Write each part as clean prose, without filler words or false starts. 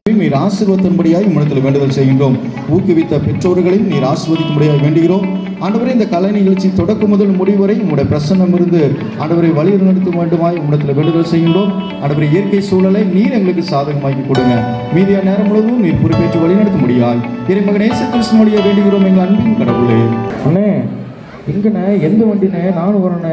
நீர் ஆசீர்வதிக்கும்படியாய் உம்மிடத்தில் வேண்டுதல் செய்கின்றோம். ஊக்குவித்த பெற்றோர்களையும் நீர் ஆசீர்வதிக்கும்படியாய் வேண்டுகிறோம். ஆண்டவரே, இந்த கலை நிகழ்ச்சி தொடக்கம் முதல் முடிவு வரை உம்முடைய பிரசன்னம் இருந்து ஆண்டவரை வழி நடத்த வேண்டுமாய் உம்மிடத்தில் வேண்டுதல் செய்கின்றோம். ஆண்டவரை, இயற்கை சூழலை நீர் எங்களுக்கு சாதகமாக்கி கொடுங்க. மீதிய நேரம் முழுவதும் நீர் பொறுப்பேற்று வழி நடத்த முடியாய் இறைமகன் இயேசு கிறிஸ்துவினுடைய வேண்டுகிறோம் எங்கள் அன்பின் கடவுளே. அண்ணே, எங்கண்ணே? எந்த வண்டினே? நானும் வரண்ணே.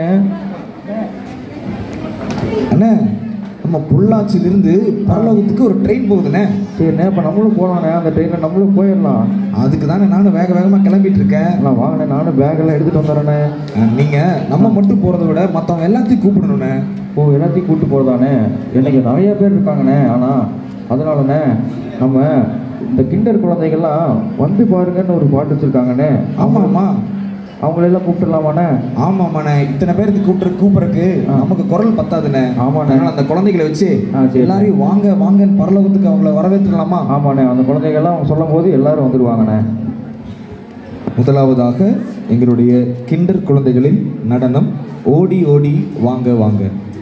அண்ணே, நம்ம பொள்ளாச்சியிலிருந்து பரலோகத்துக்கு ஒரு ட்ரெயின் போகுதுண்ணே. சரிண்ணே, இப்போ நம்மளும் போகலாண்ணே. அந்த ட்ரெயினில் நம்மளும் போயிடலாம். அதுக்கு தானே நானும் வேகமாக கிளம்பிட்டு இருக்கேன். நான் வாங்கினேன், நானும் பேக்கெல்லாம் எடுத்துகிட்டு வந்துடுறேண்ணே. நீங்கள் நம்ம மட்டும் போகிறத விட மற்றவங்க எல்லாத்தையும் கூப்பிடணுண்ணே. ஓ, எல்லாத்தையும் கூப்பிட்டு போகிறதானே? எனக்கு நிறைய பேர் இருக்காங்கண்ணே. ஆனால் அதனாலண்ணே நம்ம இந்த கிண்டர் குழந்தைகள்லாம் வந்து பாருங்கன்னு ஒரு பாட்டு வச்சுருக்காங்கண்ணே. ஆமாம்மா, அவங்களெல்லாம் கூப்பிட்டுலாமாண்ணே? ஆமாம்மாண்ணே, இத்தனை பேருக்கு கூப்பிட்றதுக்கு நமக்கு குரல் பத்தாதுண்ணே. ஆமாண்ணே. அதனால் அந்த குழந்தைகளை வச்சு சரி, எல்லாரையும் வாங்க வாங்கன்னு பரலோகத்துக்கு அவங்கள வரவேற்றுக்கலாமா? ஆமாண்ணே, அந்த குழந்தைகள்லாம் அவங்க சொல்லும் போது எல்லாரும் வந்துடுவாங்கண்ணே. முதலாவதாக எங்களுடைய கிண்டர் குழந்தைகளின் நடனம் ஓடி ஓடி வாங்க வாங்க.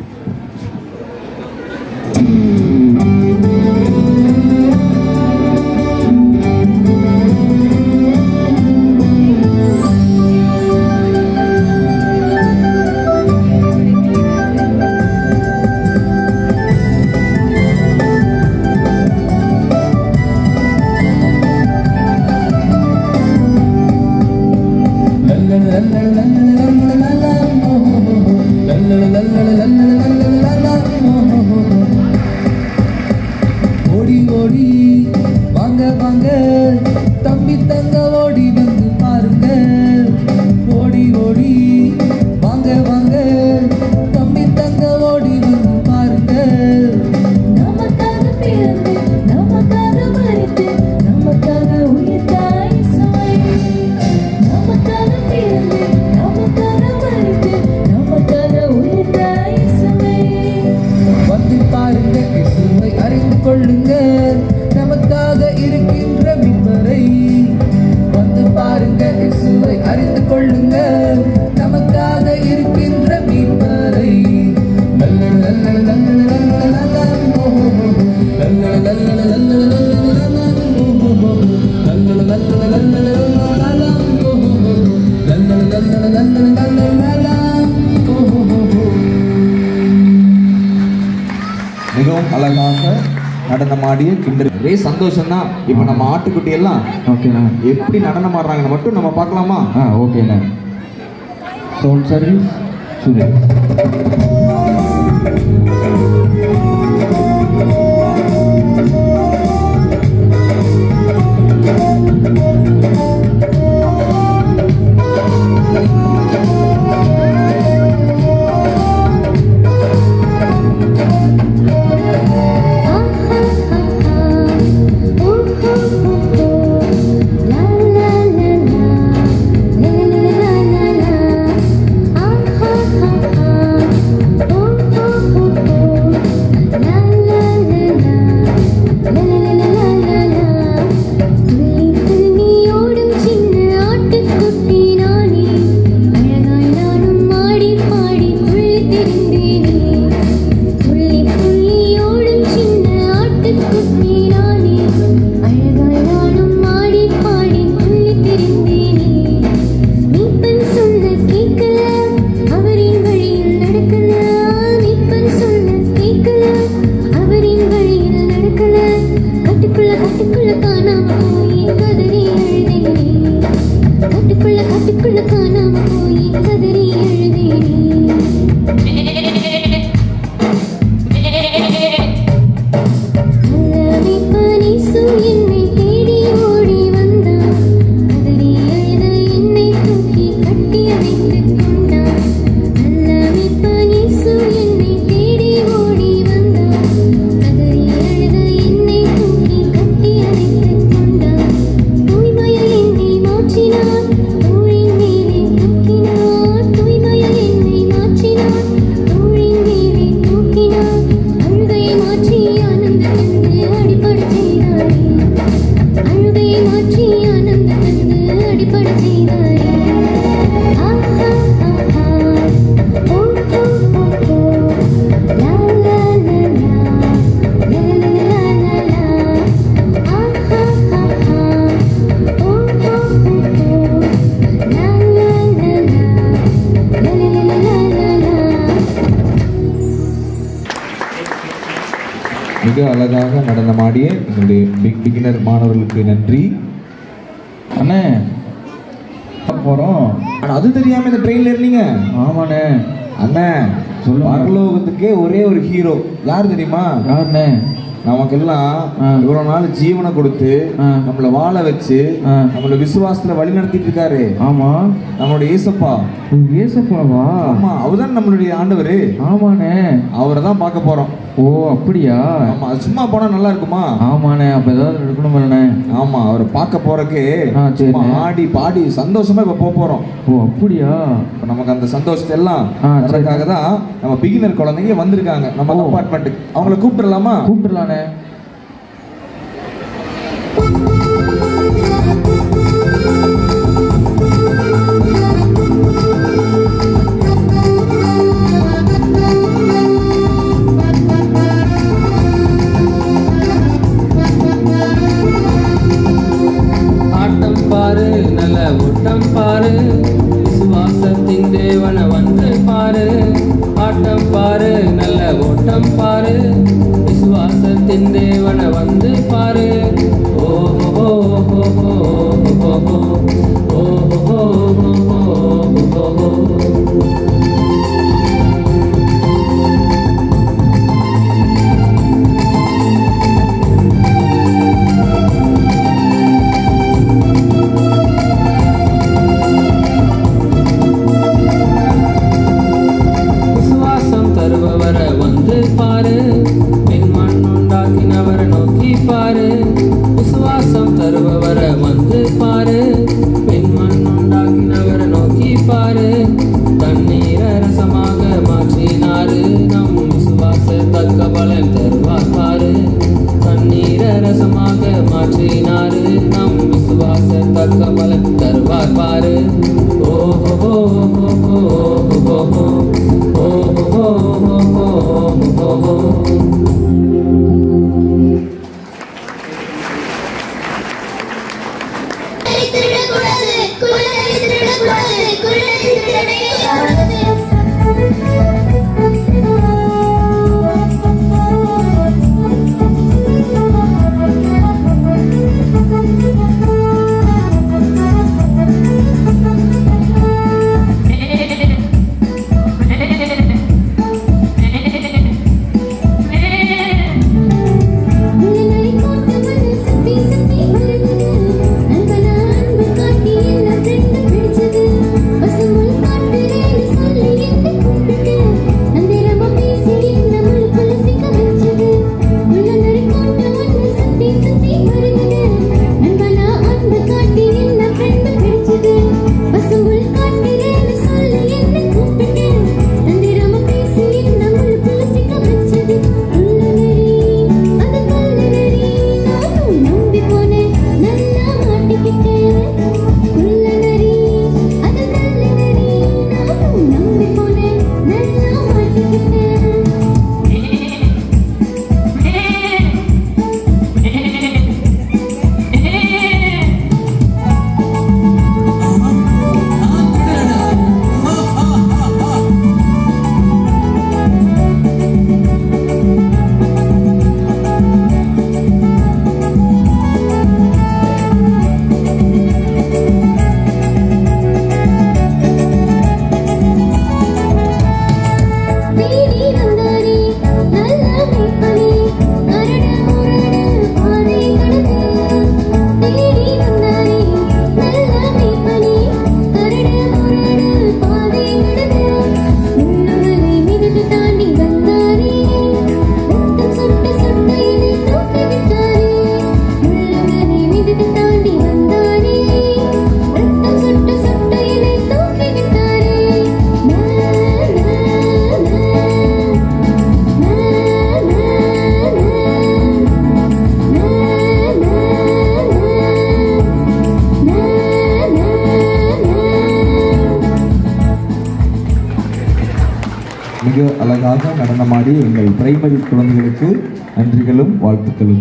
ஓடி ஓடி வாங்க வாங்க தம்பி தங்க ஓடி வந்து பாருங்க. ஓடி ஓடி வாங்க வாங்க தம்பி தங்க ஓடி வந்து பாருங்க. நமக்காக பிறந்து நமக்காக மரித்து நமக்காக உயிர்த்தாய் சுவை. நமக்காக பிறந்து நமக்காக மரித்து நமக்காக உயிர்த்தாய் சுவை. வந்து பாருங்க, இயேசுவை அறிந்து கொள்ளுங்க, நமக்காக இருக்கின்ற மீட்பரை. வந்து பாருங்க, இயேசுவை அறிந்து கொள்ளுங்க, நமக்காக இருக்கின்ற மீட்பரை. மிகவும் அழகாக நடனமாடிய கிண்டர். ஒரே சந்தோஷம்தான். இப்போ நம்ம ஆட்டுக்குட்டி எல்லாம் ஓகேண்ணா. எப்படி நடனம் ஆடுறாங்கன்னு மட்டும் நம்ம பார்க்கலாமா? ஓகேண்ணா. Sound service Suresh. La la la la la la la la la. மிக அழகாக நடனமாடிய எங்களுடைய பிகினர் மாணவர்களுக்கு நன்றி. அண்ணே போகிறோம். ஆனால் அது தெரியாமல் இந்த ட்ரெயினில் இருந்தீங்க? ஆமாண்ணே. அண்ணே சொல்லுங்க. பரலோகத்துக்கே ஒரே ஒரு ஹீரோ யார் தெரியுமா? யாருண்ணே? நமக்கெல்லாம் இவ்வளவு நாள் ஜீவனை கொடுத்து நம்மளை வாழ வச்சு நம்மள விசுவாசத்துல வழி நடத்திட்டு இருக்காரு. ஆமா, நம்மளுடைய ஏசப்பா. ஏசப்பாவா? ஆமா, அவர்தான் நம்மளுடைய ஆண்டவரு. ஆமாண்ணே, அவரை தான் பார்க்க போறோம். ஓ அப்படியா? ஆமா, சும்மா போனா நல்லா இருக்குமா? ஆமாண்ணே, அப்ப ஏதாவது இருக்கணும் இல்லண்ணே. ஆமா, அவரை பார்க்க போறக்கு ஆடி பாடி சந்தோஷமா இப்ப போறோம். ஓ அப்படியா? நமக்கு அந்த சந்தோஷத்தை எல்லாம் அதற்காக தான் நம்ம பிகினர் குழந்தைங்க வந்திருக்காங்க நம்ம அபார்ட்மெண்ட்டுக்கு. அவங்கள கூப்பிடலாமா? கூப்பிடலானே. ஆட்டம் பாரு, நல்ல ஓட்டம் பாரு, விசுவாசத்தின் தேவனை வந்து பாரு. ஆட்டம் பாரு, நல்ல ஓட்டம் பாரு, விசுவாசத்தின் தேவனை வந்து பாரு. ஓ ஓ ஓ ஓ ஓ. தருபவரை வந்து பாரு, பின் மண் உண்டாக்கினவரை நோக்கி பாரு. விசுவாசம் தருபவரை வந்து பாரு, பின் மண் உண்டாக்கினவரை நோக்கி பாரு. தண்ணீரை ரசமாக மாற்றினாரு, நம் விசுவாச தக்க பலன் தருவார் பாரு. தண்ணீரை ரசமாக மாற்றினாரு, நம் விசுவாச தக்க பலன் தருவார் பாரு. ஓ ஓ ஓ ஓ மிக அழகாக நடனமாடி எங்கள் பிரைமரி குழந்தைகளுக்கு நன்றிகளும் வாழ்த்துக்களும்.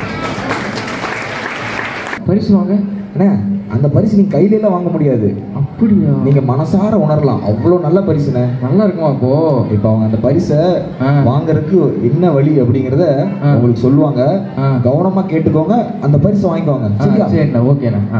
பரிசு வாங்க. அண்ணா, அந்த பரிசு நீ கையில எல்லாம் வாங்க முடியாது. அப்படியா? நீங்க மனசார உணரலாம். அவ்வளோ நல்ல பரிசுனே. நல்லா இருக்குமா? அப்போ இப்போ அவங்க அந்த பரிசை வாங்குறதுக்கு என்ன வழி அப்படிங்கிறத உங்களுக்கு சொல்லுவாங்க. கவனமா கேட்டுக்கோங்க, அந்த பரிசை வாங்கிக்கோங்க. சரிண்ணா, ஓகேண்ணா.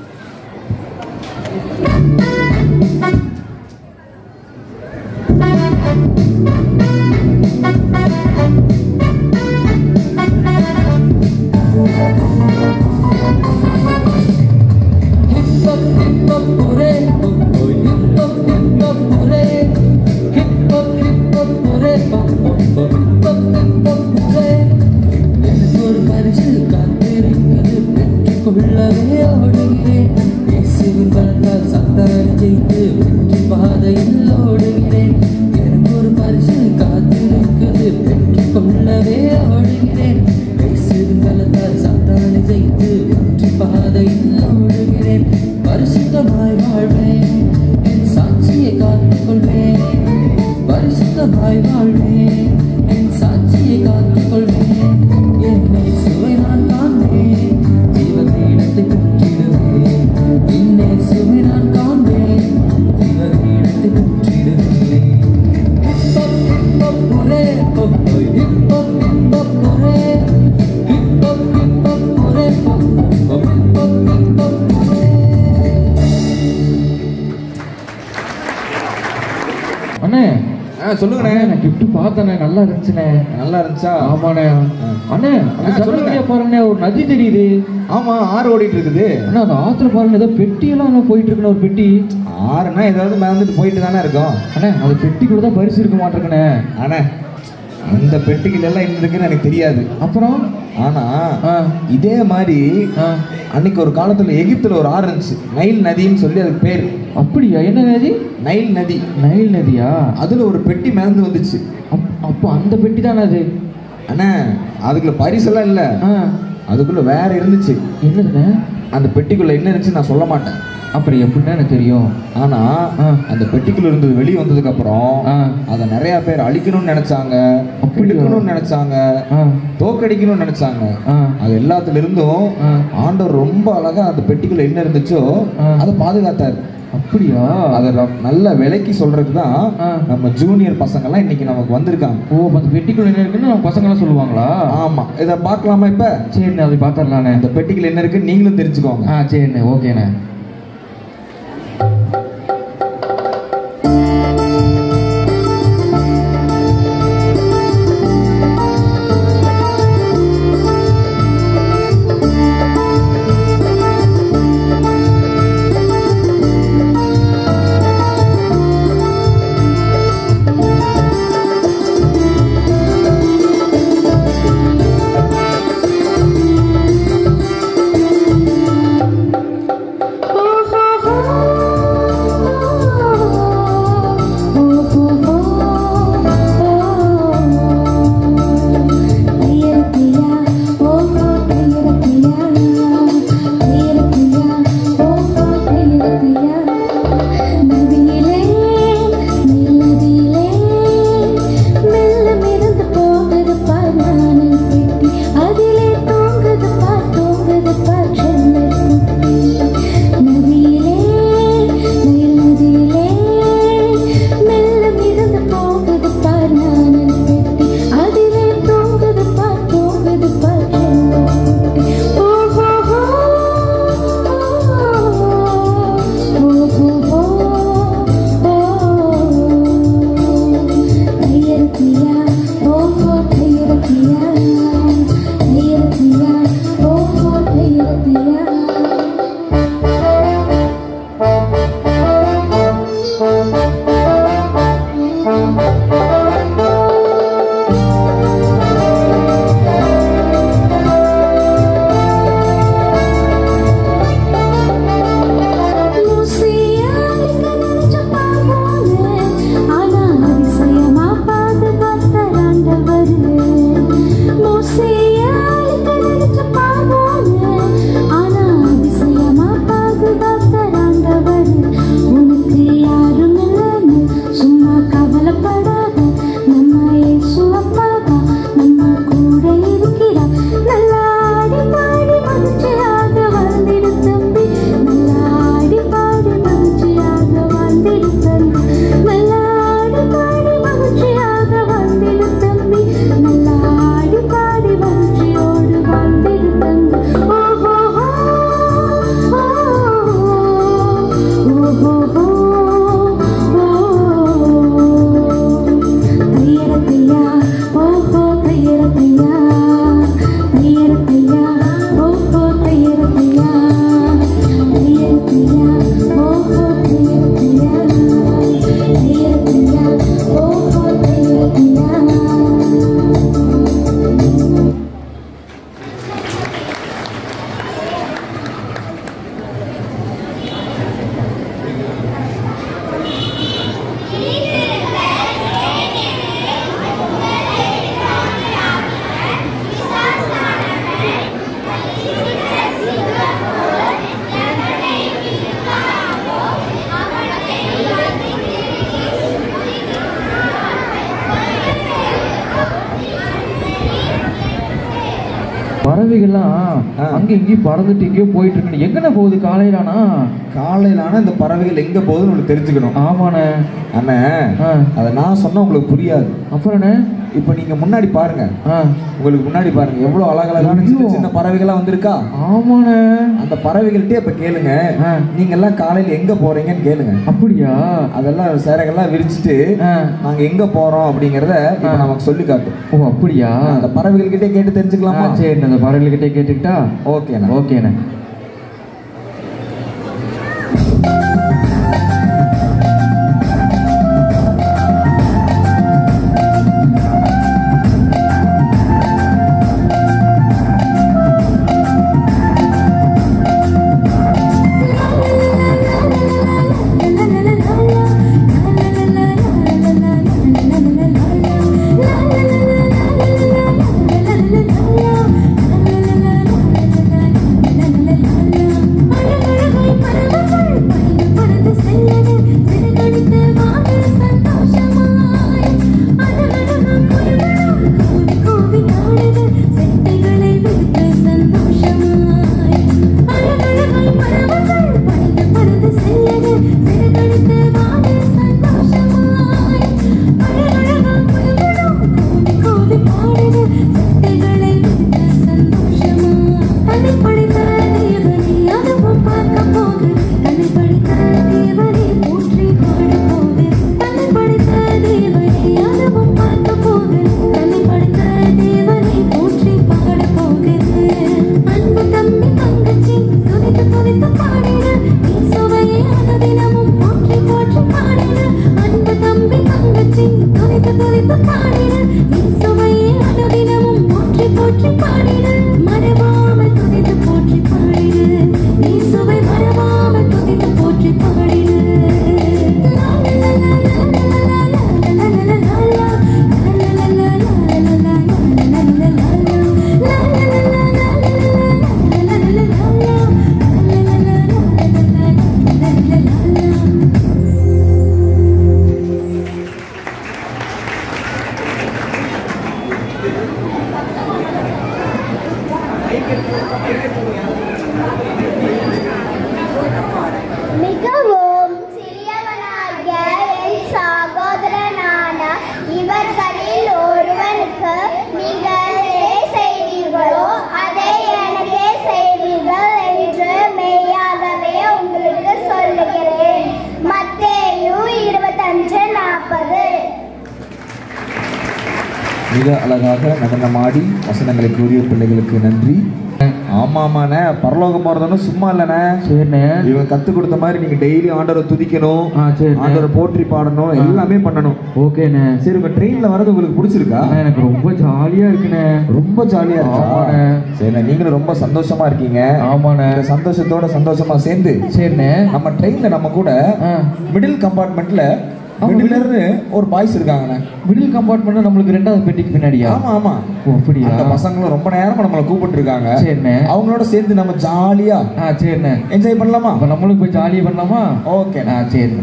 சொல்லுங்கண்ணே. நான் கிஃப்ட் பார்த்தேண்ணே, நல்லா இருந்துச்சுண்ணே. நல்லா இருந்துச்சா? ஆமாண்ணே. அண்ணே சொல்லுங்க பாருங்க, ஒரு நதி தெரியுது. ஆமா, ஆறு ஓடிட்டு இருக்குது. அண்ணா அந்த ஆத்துல பாருங்க, ஏதோ பெட்டியெல்லாம் என்ன போயிட்டு இருக்குண்ணே. ஒரு பெட்டி. ஆறுனா ஏதாவது மறந்துட்டு போயிட்டு தானே இருக்கும். அண்ணே அந்த பெட்டிக்குள்ள தான் பரிசு இருக்க மாட்டேங்கண்ணே. அண்ணே அந்த பெட்டிகள் எல்லாம் என்ன இருக்குன்னு எனக்கு தெரியாது. அப்புறம் ஆனா இதே மாதிரி அன்னைக்கு ஒரு காலத்துல எகிப்துல ஒரு ஆறு இருந்துச்சு, நைல் நதின்னு சொல்லி அதுக்கு பேர். அப்படியா? என்ன நதி? நைல் நதி. நைல் நதியா? அதுல ஒரு பெட்டி மேந்து வந்துச்சு. அப்போ அந்த பெட்டி தானே அது? அண்ணா அதுக்குள்ள பரிசெல்லாம் இல்ல, அதுக்குள்ள வேற இருந்துச்சு. என்னதுண்ணே? அந்த பெட்டிக்குள்ள என்ன இருந்துச்சு நான் சொல்ல மாட்டேன். அப்புறம் எப்படின்னா எனக்கு தெரியும். ஆனா அந்த பெட்டிக்குள்ள இருந்தது வெளியே வந்ததுக்கு அப்புறம் அதை நிறைய பேர் அழிக்கணும்னு நினைச்சாங்க, எடுக்கணும்னு நினைச்சாங்க, தோக்கடிக்கணும்னு நினைச்சாங்க. அது எல்லாத்துல இருந்தும் ஆண்டவர் ரொம்ப அழகா அந்த பெட்டிக்குள்ள என்ன இருந்துச்சோ அதை பாதுகாத்தாரு. அப்படியா? அதை நல்ல விலைக்கு சொல்றதுக்கு தான் நம்ம ஜூனியர் பசங்க எல்லாம் இன்னைக்கு நமக்கு வந்திருக்காங்க. ஓ, அந்த பெட்டிக்குள்ள என்ன இருக்குன்னு நம்ம பசங்க எல்லாம் சொல்லுவாங்களா? ஆமா, இதை பார்க்கலாமா? இப்ப சரிண்ணே, அதை பார்த்துடலாண்ணே. இந்த பெட்டிக்குள்ள என்ன இருக்குன்னு நீங்களும் தெரிஞ்சுக்கோங்க. சரிண்ணே, ஓகேண்ணே. பறவைகள்லாம் அங்கே இங்கேயும் பறந்துட்டு எங்கேயோ போயிட்டு இருக்கு. எங்கண்ணே போகுது காலையிலானா? காலையிலானா இந்த பறவைகள் எங்க போகுதுன்னு உங்களுக்கு தெரிஞ்சுக்கணும். ஆமாண்ணே. அண்ணே அதை நான் சொன்னா உங்களுக்கு புரியாது. அப்புறண்ணே இப்போ நீங்க முன்னாடி பாருங்க, உங்களுக்கு முன்னாடி பாருங்க எவ்வளவு அழகழகான சின்ன சின்ன பறவைகளா வந்திருக்கா. ஆமாண்ணே. அந்த பறவைகள்கிட்டே இப்ப கேளுங்க, நீங்க எல்லாம் காலையில எங்க போறீங்கன்னு கேளுங்க. அப்படியா? அதெல்லாம் சேரைகள்லாம் விரிச்சிட்டு நாங்க எங்க போறோம் அப்படிங்கறத இப்ப நமக்கு சொல்லி காட்டும். ஓ அப்படியா? அந்த பறவைகள் கிட்டே கேட்டு தெரிஞ்சுக்கலாமா? சரி, அந்த பறவைகள் கிட்டே கேட்டுக்கிட்டா ஓகேண்ணா. ஓகேண்ணே. மிகவும் சிறியவனாகிய என் சகோதரனான இவர்களில் ஒருவனுக்கு நீங்கள் எதை செய்வீர்களோ அதை எனக்கே செய்வீர்கள் என்று மெய்யாகவே உங்களுக்கு சொல்லுகிறேன். மத்தேயு 25:40. மிக அழகாக நடனமாடி வசனங்களை கூறிய பிள்ளைகளுக்கு நன்றி. ஆமாமாண்ணே, பரலோகம் போறதுன்னு சும்மா இல்லைண்ணே. சரிண்ணே. இவங்க கத்து கொடுத்த மாதிரி நீங்க டெய்லி ஆண்டவரை துதிக்கணும், ஆண்டவரை போற்றி பாடணும், எல்லாமே பண்ணணும். ஓகேண்ணே. சரி, உங்க ட்ரெயின்ல வரது உங்களுக்கு பிடிச்சிருக்கா? எனக்கு ரொம்ப ஜாலியா இருக்குண்ணே. ரொம்ப ஜாலியா இருக்கா? சரிண்ணே, நீங்களும் ரொம்ப சந்தோஷமா இருக்கீங்க. ஆமாண்ணே. சந்தோஷத்தோட சந்தோஷமா சேர்ந்து சரிண்ணே நம்ம ட்ரெயின்ல நம்ம கூட மிடில் கம்பார்ட்மெண்ட்ல மிடில்ல ஒரு பாய்ஸ் இருக்காங்கண்ணே. மிடில் கம்பார்ட்மெண்ட் நம்மளுக்கு ரெண்டாவது பெட்டிக்கு பின்னாடியா? ஆமா ஆமா. ஓ அப்படியா? அந்த பசங்களும் ரொம்ப நேரமா நம்மளை கூப்பிட்டு இருக்காங்க. சரிண்ணே. அவங்களோட சேர்ந்து நம்ம ஜாலியா சரிண்ணே என்ஜாய் பண்ணலாமா? அப்ப நம்மளும் போய் ஜாலியா பண்ணலாமா? ஓகே. சரிண்ணே.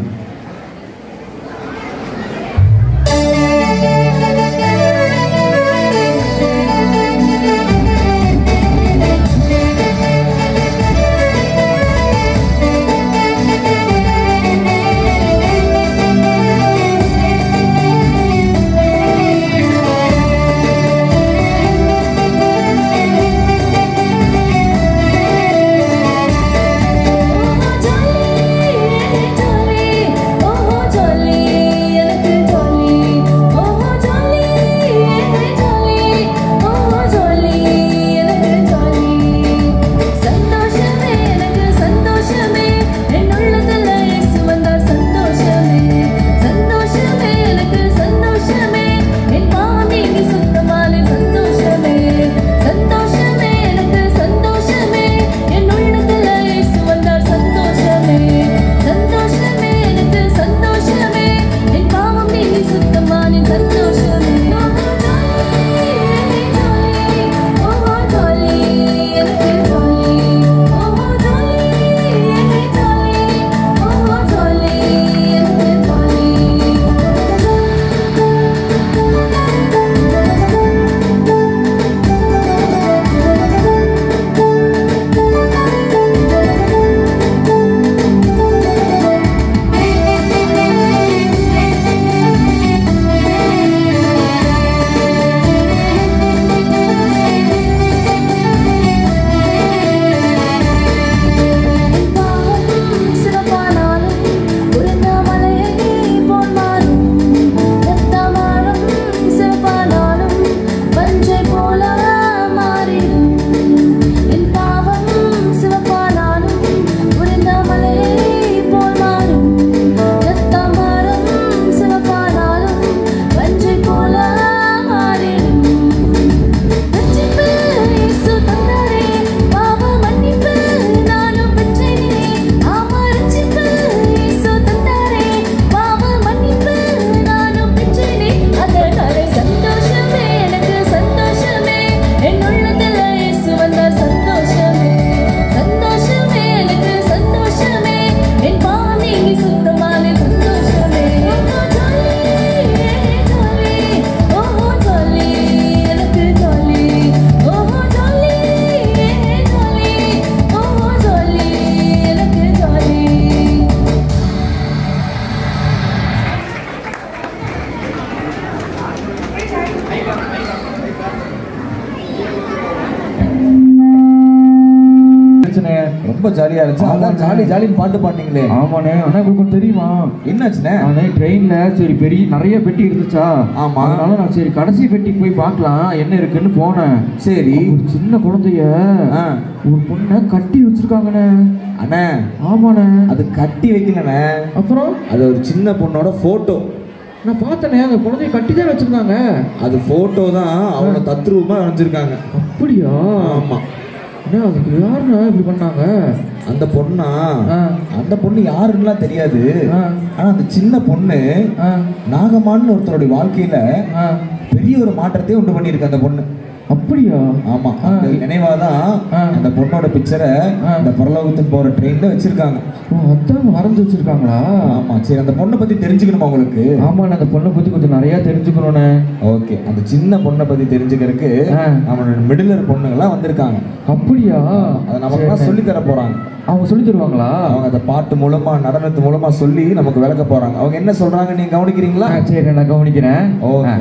ஜாலி ரொம்ப ஜாலியா இருந்துச்சு. அதான் ஜாலி ஜாலின்னு பாட்டு பாட்டீங்களே. ஆமாண்ணே. ஆனா உங்களுக்கு தெரியுமா என்னாச்சுண்ணே? நானே ட்ரெயின்ல சரி பெரிய நிறைய பெட்டி இருந்துச்சா. ஆமா. அதனால நான் சரி கடைசி பெட்டிக்கு போய் பார்க்கலாம் என்ன இருக்குன்னு போனேன். சரி. ஒரு சின்ன குழந்தைய ஒரு பொண்ணை கட்டி வச்சிருக்காங்கண்ணே. அண்ணே. ஆமாண்ணே. அது கட்டி வைக்கலண்ணே. அப்புறம் அது ஒரு சின்ன பொண்ணோட போட்டோ. நான் பார்த்தேனே அந்த குழந்தைய கட்டி தான் வச்சிருக்காங்க. அது போட்டோ தான் அவங்க தத்ரூபமா வரைஞ்சிருக்காங்க. அப்படியா? ஆமா. அதுக்கு யாருன்னா இப்படி பண்ணாங்க? அந்த பொண்ணா? அந்த பொண்ணு யாருன்னுலாம் தெரியாது. ஆனா அந்த சின்ன பொண்ணு நாகமான்னு ஒருத்தருடைய வாழ்க்கையில பெரிய ஒரு மாற்றத்தையே உண்டு பண்ணியிருக்கு அந்த பொண்ணு. அப்படியா? ஆமா. அந்த நினைவாதான் அந்த பொண்ணோட பிக்சரை அந்த பரலோகத்துக்கு போற ட்ரெயின்ல வச்சிருக்காங்க. அதான் வரைஞ்சு வச்சிருக்காங்களா? ஆமா. சரி, அந்த பொண்ணை பத்தி தெரிஞ்சுக்கணுமா உங்களுக்கு? ஆமா, அந்த பொண்ணை பத்தி கொஞ்சம் நிறைய தெரிஞ்சுக்கணும்னே. ஓகே. அந்த சின்ன பொண்ணை பத்தி தெரிஞ்சுக்கிறதுக்கு அவனோட மிடிலர் பொண்ணுங்கெல்லாம் வந்திருக்காங்க. அப்படியா? அதை நமக்கு சொல்லி தர போறாங்க. அவங்க சொல்லி தருவாங்களா? அவங்க அந்த பாட்டு மூலமா நடனத்து மூலமா சொல்லி நமக்கு விளக்க போறாங்க. அவங்க என்ன சொல்றாங்க நீங்க கவனிக்கிறீங்களா? சரி, நான் கவனிக்கிறேன். ஓகே.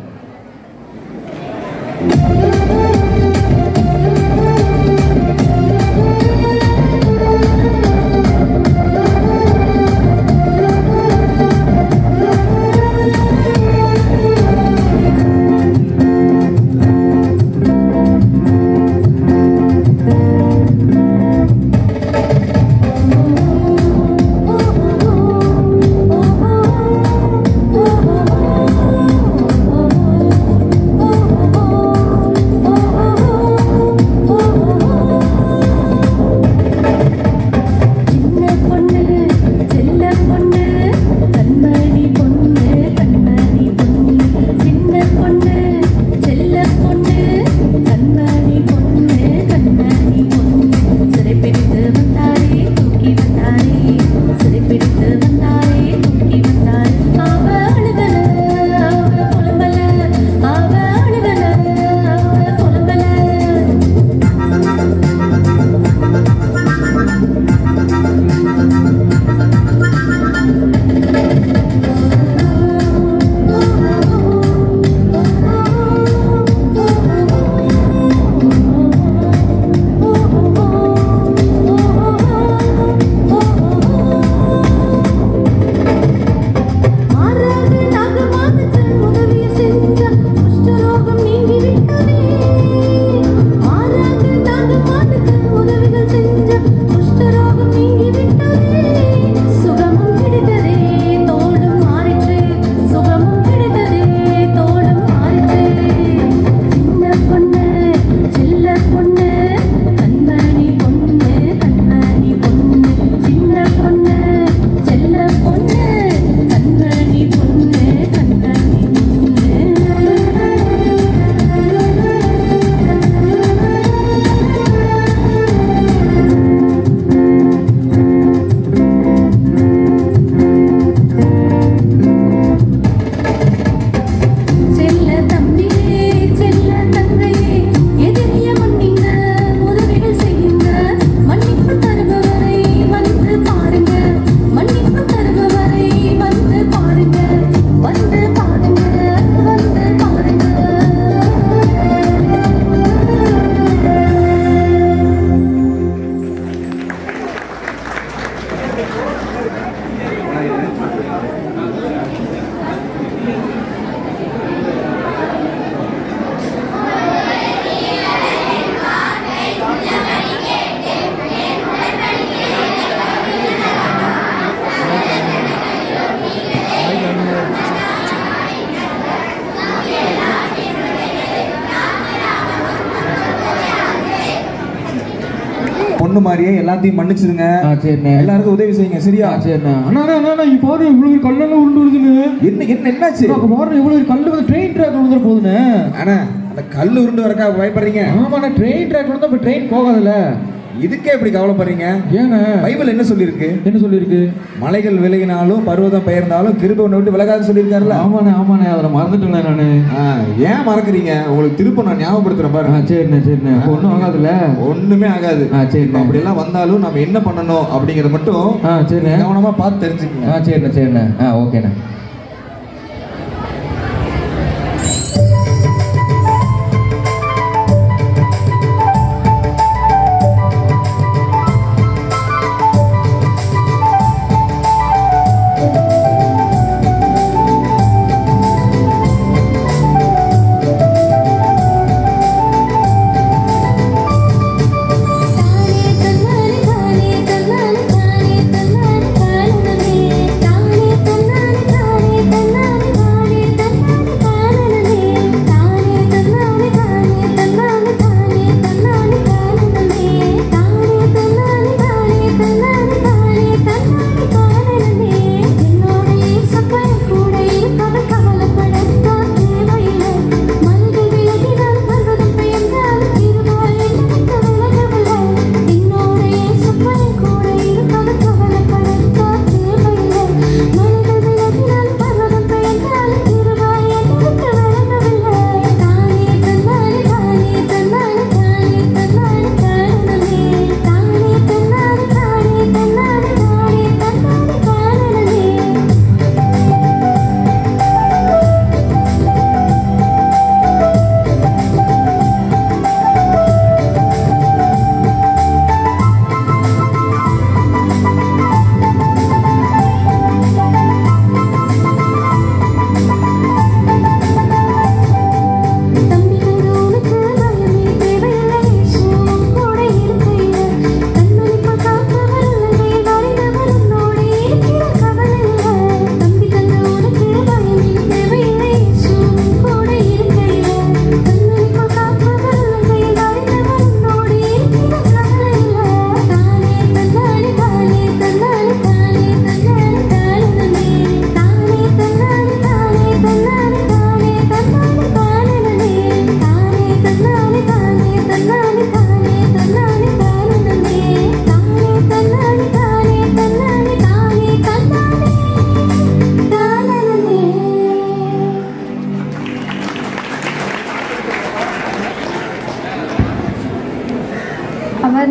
பொண்ணு மாதிரியே எல்லாத்தையும் மன்னிச்சிருங்க. சரிண்ணே. எல்லாருக்கும் உதவி செய்யுங்க. சரியா? சரிண்ணே. அண்ணா பாரு இவ்வளவு கல்லெல்லாம் உருண்டு வருதுன்னு. என்ன என்னாச்சு? பாரு இவ்வளவு கல்லு வந்து ட்ரெயின் ட்ராக் உருந்துற போகுதுண்ணே. அண்ணா அந்த கல்லு உருண்டு வரக்கா பயப்படுறீங்க? ஆமாண்ணா, ட்ரெயின் ட்ராக் உருந்தா இப்போ ட்ரெயின் போகாதுல்ல. இதுக்கே இப்படி கவலைப்படுறீங்க? ஏங்க பைபிள் என்ன சொல்லியிருக்கு? என்ன சொல்லியிருக்கு? மலைகள் விலகினாலும் பர்வதம் பெயர்ந்தாலும் கிருபை உன்னை விட்டு விலகாது சொல்லியிருக்காருல்ல. ஆமாண்ணே அதை மறந்துட்டேன் நானு. ஏன் மறக்கிறீங்க? உங்களுக்கு திரும்ப நான் ஞாபகப்படுத்துறேன் பாருங்க. சரிண்ணே. ஒன்றும் ஆகாதுல்ல? ஒண்ணுமே ஆகாது. சரி, அப்படி எல்லாம் வந்தாலும் நம்ம என்ன பண்ணணும் அப்படிங்கறத மட்டும் சரி கவனமா பார்த்து தெரிஞ்சுக்கங்க. சரிண்ணே. ஓகேண்ணே.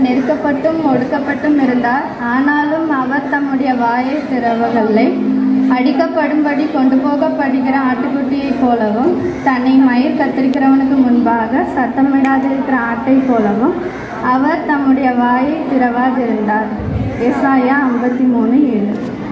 நெருக்கப்பட்டும் ஒடுக்கப்பட்டும் இருந்தார். ஆனாலும் அவர் தம்முடைய வாயை திறவவில்லை. அடிக்கப்படும்படி கொண்டு போகப்படுகிற ஆட்டுக்குட்டியைப் போலவும் தன்னை மயிர் கத்திரிக்கிறவனுக்கு முன்பாக சத்தமிடாதிருக்கிற ஆட்டை போலவும் அவர் தம்முடைய வாயை திறவாதிருந்தார். ஏசாயா 53:7.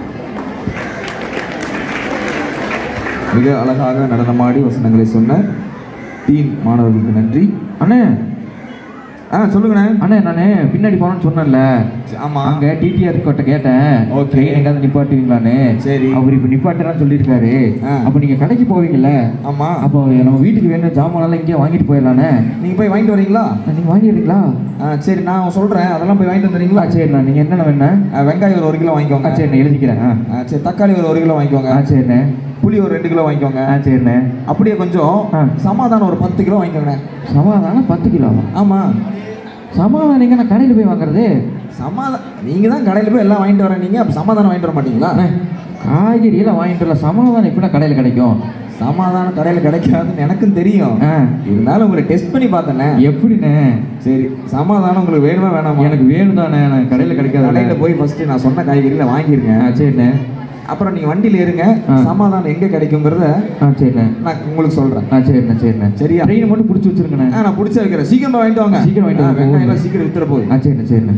மிக அழகாக நடனமாடி வசனங்களை சொன்ன டீம் மாணவர்களுக்கு நன்றி. அண்ணே சொல்லுங்கண்ணே. அண்ணே நான் பின்னாடி போனேன்னு சொன்னேன்ல. ஆமா, அங்கே டிடிஆர் கிட்ட கேட்டேன். ஓகே, எங்காவது நிப்பாட்டுவீங்களான்னு. சரி, அவர் இப்போ நிப்பாட்டுறான்னு சொல்லியிருக்காரு. அப்போ நீங்கள் கடைக்கு போவீங்கல்ல? ஆமா. அப்போ நம்ம வீட்டுக்கு வேணும் ஜாமானெல்லாம் இங்கேயே வாங்கிட்டு போயிடலாண்ணே. நீங்கள் போய் வாங்கிட்டு வரீங்களா? நீங்கள் வாங்கிடுறீங்களா? சரி, நான் சொல்கிறேன், அதெல்லாம் போய் வாங்கிட்டு வந்துடுறீங்களா? சரிண்ணா. நீங்கள் என்னென்ன வேணும்? வெங்காயம் ஒரு 1 கிலோ வாங்கிக்கோங்க. சரிண்ணே, எழுதிக்கிறேன். சரி, தக்காளி ஒரு 1 கிலோ வாங்கிக்கோங்க. சரிண்ணே. புளி ஒரு 2 கிலோ வாங்கிக்கோங்க. சரிண்ணே. அப்படியே கொஞ்சம் சமாதானம் ஒரு 10 கிலோ வாங்கிக்கோங்க. சமாதானம் 10 கிலோவா? ஆமாம். சமாதானம் எங்கே நான் கடையில் போய் வாங்குறது? நீங்கள் தான் கடையில் போய் எல்லாம் வாங்கிட்டு வரீங்க, அப்போ சமாதானம் வாங்கிட்டு வர மாட்டீங்களா? காய்கறியெல்லாம் வாங்கிட்டு வரல, சமாதானம் இப்படி கடையில் கிடைக்கும். சமாதானம் கடையில் கிடைக்காதுன்னு எனக்கும் தெரியும். இருந்தாலும் உங்களை டெஸ்ட் பண்ணி பார்த்தேண்ணே. எப்படிண்ணே? சரி, சமாதானம் உங்களுக்கு வேணுமா வேணாமா? எனக்கு வேணும் தானே. நான் கடையில் கிடைக்காது. கடையில் போய் ஃபஸ்ட்டு நான் சொன்ன காய்கறியில் வாங்கிருங்க. சரிண்ணே. அப்புறம் நீங்கள் வண்டியில் ஏறுங்க, சமாதானம் எங்கே கிடைக்குங்கிறத சரிண்ணே நான் உங்களுக்கு சொல்கிறேன். சரிண்ணே. சரிண்ணே. சரியா? ட்ரெயினை மட்டும் பிடிச்சி வச்சிருக்கேண்ணே. நான் பிடிச்சி வைக்கிறேன். சீக்கிரம் வாங்கிட்டு வாங்க. சீக்கிரம் வாங்கிட்டு வாங்க. வெங்காயம் சீக்கிரம் வித்துற போகுது. சரிண்ணே. சரிண்ணே.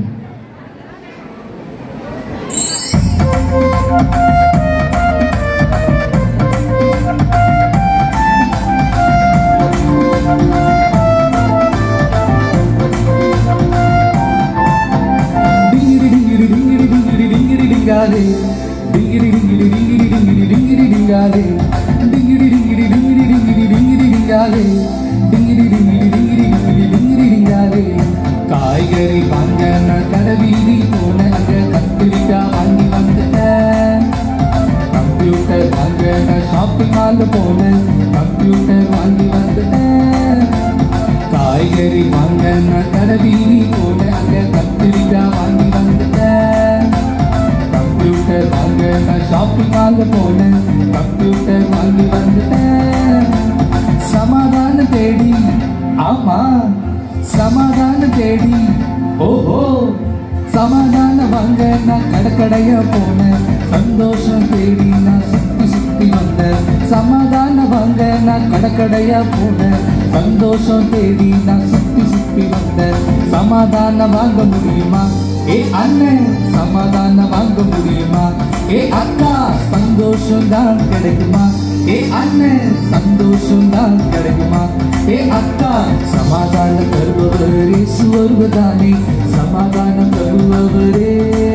காய்கறி வாங்க நான் கடவீதி போன அங்க கத்திரிக்காய் வாங்கி வந்துட்டேன். கம்ப்யூட்டர் வாங்க நான் ஷாப்பிங் மால் போன கம்ப்யூட்டர் வாங்கி வந்துட்டேன். காய்கறி வாங்க நான் கடவீதி போன அங்க கத்திரிக்காய் வாங்கி வந்துட்டேன். கம்ப்யூட்டர் வாங்க நான் ஷாப்பிங் மால் போன கம்ப்யூட்டர் வாங்கி வந்துட்டேன். சமாதானம் தேடி, ஆமா சமாதானம் தேடி, ஓஹோ சமாதானம் வாங்க நான் கடற்கடைய போனேன். சந்தோஷம் தேடி நான் சுத்தி சுத்தி வந்தேன். சமாதானம் வாங்க நான் கடற்கடைய போனேன். சந்தோஷம் தேடி நான் சுத்தி சுத்தி வந்தேன். சமாதானம் வாங்க முடியுமா? ஏ அண்ணன் சமாதானம் வாங்க முடியுமா? ஏ அக்கா சந்தோஷம் தான் கிடைக்குமா? ஏ அண்ணன் சந்தோஷம் தான் கிடைக்குமா? ஏ அக்கா சமாதானம் தருபவரே சுவருவதானே. சமாதானம் தருபவரே,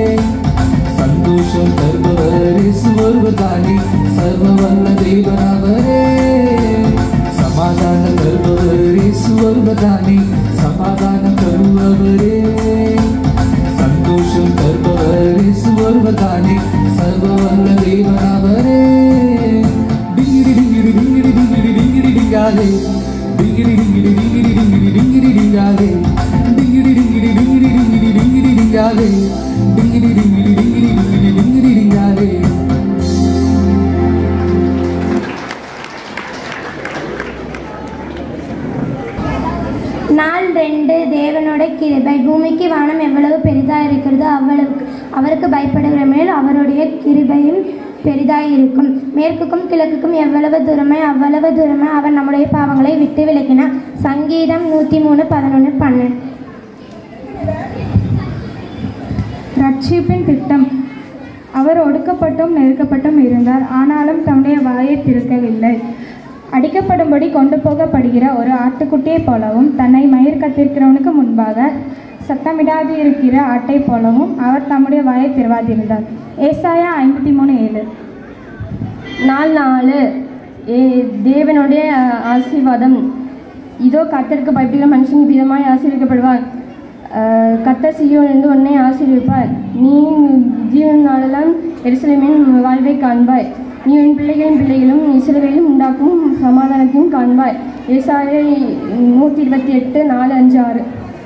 சந்தோஷம் தருபவரே சுவருவதானே. சர்வ வல்ல தேவனவரே, சமாதானம் தருபவரே சுவருவதானே. சமாதானம் தருபவரே, சந்தோஷம் தருபவரே சுவருவதானே. சர்வ வல்ல தேவனவரே. டிங்கிரி டிங்கிரி டிங்கிரி டிங்கிரி டிங்கிரி டிங்காலே, டிங்கிரி டிங்கிரி டிங்கிரி டிங்கிரி டிங்கிரி டிங்காலே, டிங்கிரி டிங்கிரி டிங்கிரி டிங்கிரி டிங்கிரி டிங்காலே, டிங்கிரி டிங்கிரி டிங்கிரி டிங்கிரி டிங்கிரி டிங்காலே. நாள் 2 தேவனோட கிருபை. பூமிக்கு வானம் எவ்வளவு பெரிதாக இருக்கிறதோ அவ்வளவுக்கு அவருக்கு பயப்படுகிற மேல் அவருடைய கிருபையும் பெரிதாய் இருக்கும். மேற்குக்கும் கிழக்குக்கும் எவ்வளவு தூரமே அவ்வளவு தூரமே அவர் நம்முடைய பாவங்களை விட்டு விலக்கினார். சங்கீதம் 103:11-12. ரட்சிப்பின் திட்டம். அவர் ஒடுக்கப்பட்டும் நெருக்கப்பட்டும் இருந்தார். ஆனாலும் தம்முடைய வாயை திறக்கவில்லை. அடிக்கப்படும்படி கொண்டு போகப்படுகிற ஒரு ஆட்டுக்குட்டியைப் போலவும் தன்னை மயிர் கத்திருக்கிறவனுக்கு முன்பாக சத்தமிடாது இருக்கிற ஆட்டை போலவும் அவர் தம்முடைய வாயை திறவாதிருந்தார். ஏசாயா 53:7. நாள் 4 தேவனுடைய ஆசீர்வாதம். இதோ கர்த்தருக்கு பயப்படுகிற மனுஷன் விதமாய் ஆசீர்வதிக்கப்படுவார். கர்த்தர் சீயோனிலிருந்து உன்னை ஆசீர்வதிப்பார். நீ ஜீவன் நாளெல்லாம் எருசலேமின் வாழ்வை காண்பாய். நீ உன் பிள்ளைகளின் பிள்ளைகளும் இஸ்ரவேலும் உண்டாக்கும் சமாதானத்தையும் காண்பாய். ஏசாயா 128:4-5-6.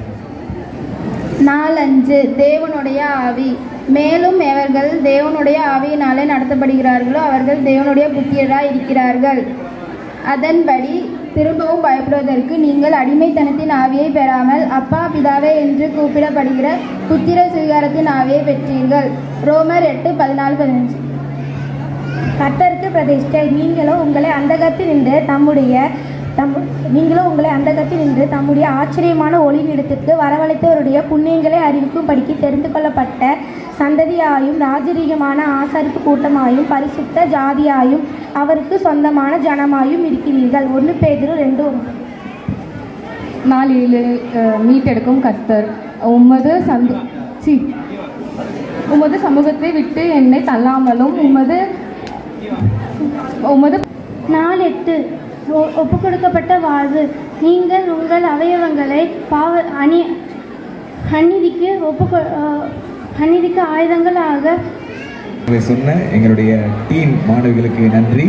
நாள் 5 தேவனுடைய ஆவி. மேலும் எவர்கள் தேவனுடைய ஆவியினாலே நடத்தப்படுகிறார்களோ அவர்கள் தேவனுடைய புத்திரராய் இருக்கிறார்கள். அதன்படி திரும்பவும் பயப்படுவதற்கு நீங்கள் அடிமைத்தனத்தின் ஆவியை பெறாமல் அப்பா பிதாவே என்று கூப்பிடப்படுகிற புத்திர சுவீகாரத்தின் ஆவியை பெற்றீர்கள். ரோமர் 8:14-15. கர்த்தருக்கு பிரதிஷ்டை. நீங்களோ உங்களை அந்தகத்தில் நின்று தம்முடைய ஆச்சரியமான ஒளிநிடத்திற்கு வரவழைத்தவருடைய புண்ணியங்களை அறிவிக்கும்படிக்கு தெரிந்து கொள்ளப்பட்ட சந்ததியாயும் ராஜரீகமான ஆசாரிப்பு கூட்டமாயும் பரிசுத்த ஜாதியாயும் அவருக்கு சொந்தமான ஜனமாயும் இருக்கிறீர்கள். 1 பேதுரு 2:7. மீட்டெடுக்கும் கர்த்தர் உமது சமூகத்தை விட்டு என்னை தள்ளாமலும் உமது 4:8. ஒப்பு கொடுக்கப்பட்ட வாழ்வு. நீங்கள் உங்கள் அவயவங்களை அநீதிக்கு ஆயுதங்களாக சொன்ன எங்களுடைய டீன் மாணவிகளுக்கு நன்றி.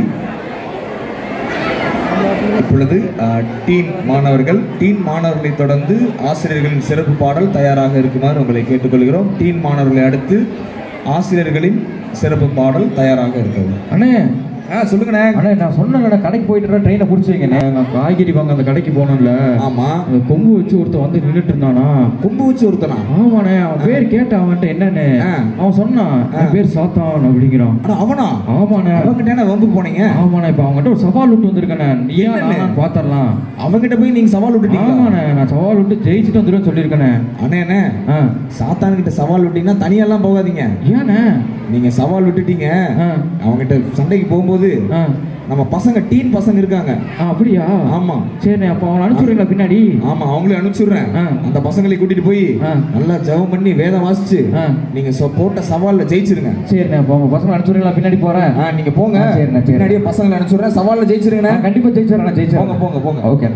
இப்பொழுது டீன் மாணவர்களை தொடர்ந்து ஆசிரியர்களின் சிறப்பு பாடல் தயாராக இருக்குமாறு உங்களை கேட்டுக்கொள்கிறோம். டீன் மாணவர்களை அடுத்து ஆசிரியர்களின் சிறப்பு பாடல் தயாராக இருக்கிறது. அண்ணே சொல்லுங்கண்ணே. அண்ணே நான் சொன்னேன் கடைக்கு போயிட்டு ட்ரெயினை பிடிச்சிங்கண்ணே. நான் காய்கறி வாங்க அந்த கடைக்கு போனோம்ல. ஆமா. அந்த கொம்பு வச்சு ஒருத்தன் வந்து நின்றுட்டு இருந்தானா. கொம்பு வச்சு ஒருத்தனா? ஆமாண்ணே. அவன் பேர் கேட்டான் அவன்கிட்ட என்னன்னு. அவன் சொன்னான் என் பேர் சாத்தான் அப்படிங்கிறான். அவனா? ஆமாண்ணே. அவங்கிட்ட வம்புக்கு போனீங்க? ஆமாண்ணே. இப்ப அவங்ககிட்ட ஒரு சவால் விட்டு வந்திருக்கேண்ணே. நீயா நான் பாத்திரலாம். அவங்கிட்ட போய் நீங்க சவால் விட்டுட்டீங்க? ஆமாண்ணே. நான் சவால் விட்டு ஜெயிச்சுட்டு வந்துருவேன் சொல்லியிருக்கேண்ணே. அண்ணே சாத்தான் கிட்ட சவால் விட்டீங்கன்னா தனியெல்லாம் போகாதீங்க. ஏண்ணே? நீங்க சவால் விட்டுட்டீங்க. அவங்ககிட்ட சண்டைக்கு போகும்போது நம்ம பசங்க டீன் பசங்க இருக்காங்க. அப்படியா? ஆமா. சரி அப்ப அவங்களை அனுப்பிச்சுடுறீங்களா பின்னாடி? ஆமா அவங்களே அனுப்பிச்சுடுறேன். அந்த பசங்களை கூட்டிட்டு போய் நல்லா ஜெபம் பண்ணி வேதம் வாசிச்சு நீங்க போட்ட சவால்ல ஜெயிச்சிருங்க. சரிண்ணே. அப்ப உங்க பசங்களை அனுப்பிச்சுடுறீங்களா பின்னாடி போறேன். நீங்க போங்க. சரிண்ணே. பின்னாடியே பசங்களை அனுப்பிச்சுடுறேன். சவால்ல ஜெயிச்சிருங்க. கண்டிப்பா ஜெயிச்சிடறேன். போங்க போங்க. ஓகே.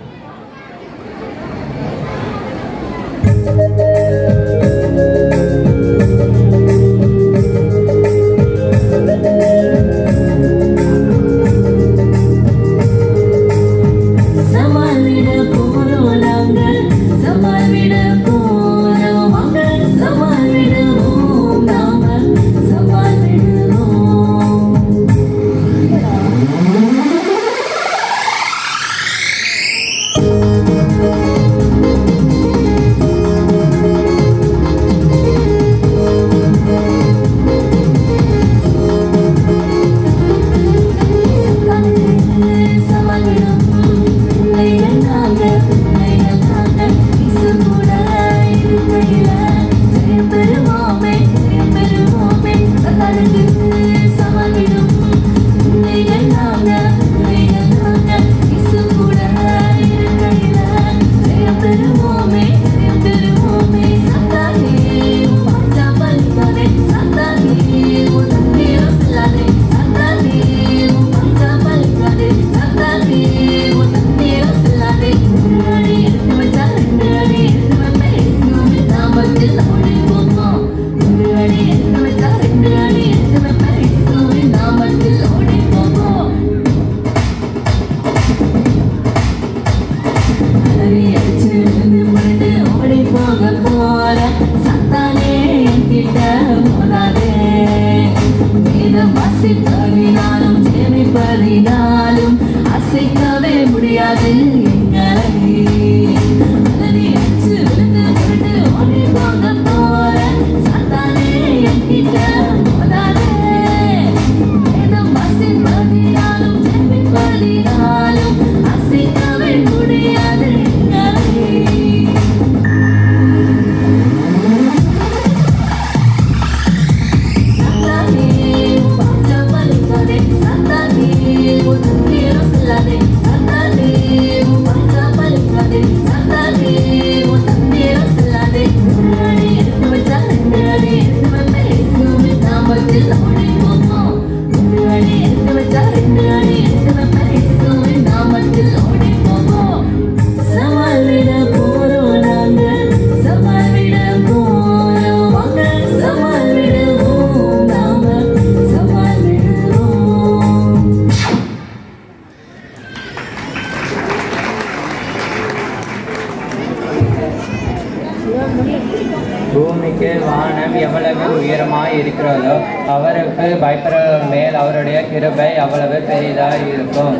பூமிக்கு வானம் எவ்வளவு உயரமாய் இருக்கிறதோ அவருக்கு பயப்படுற மேல் அவருடைய கிருபை அவ்வளவு பெரிதாக இருக்கும்.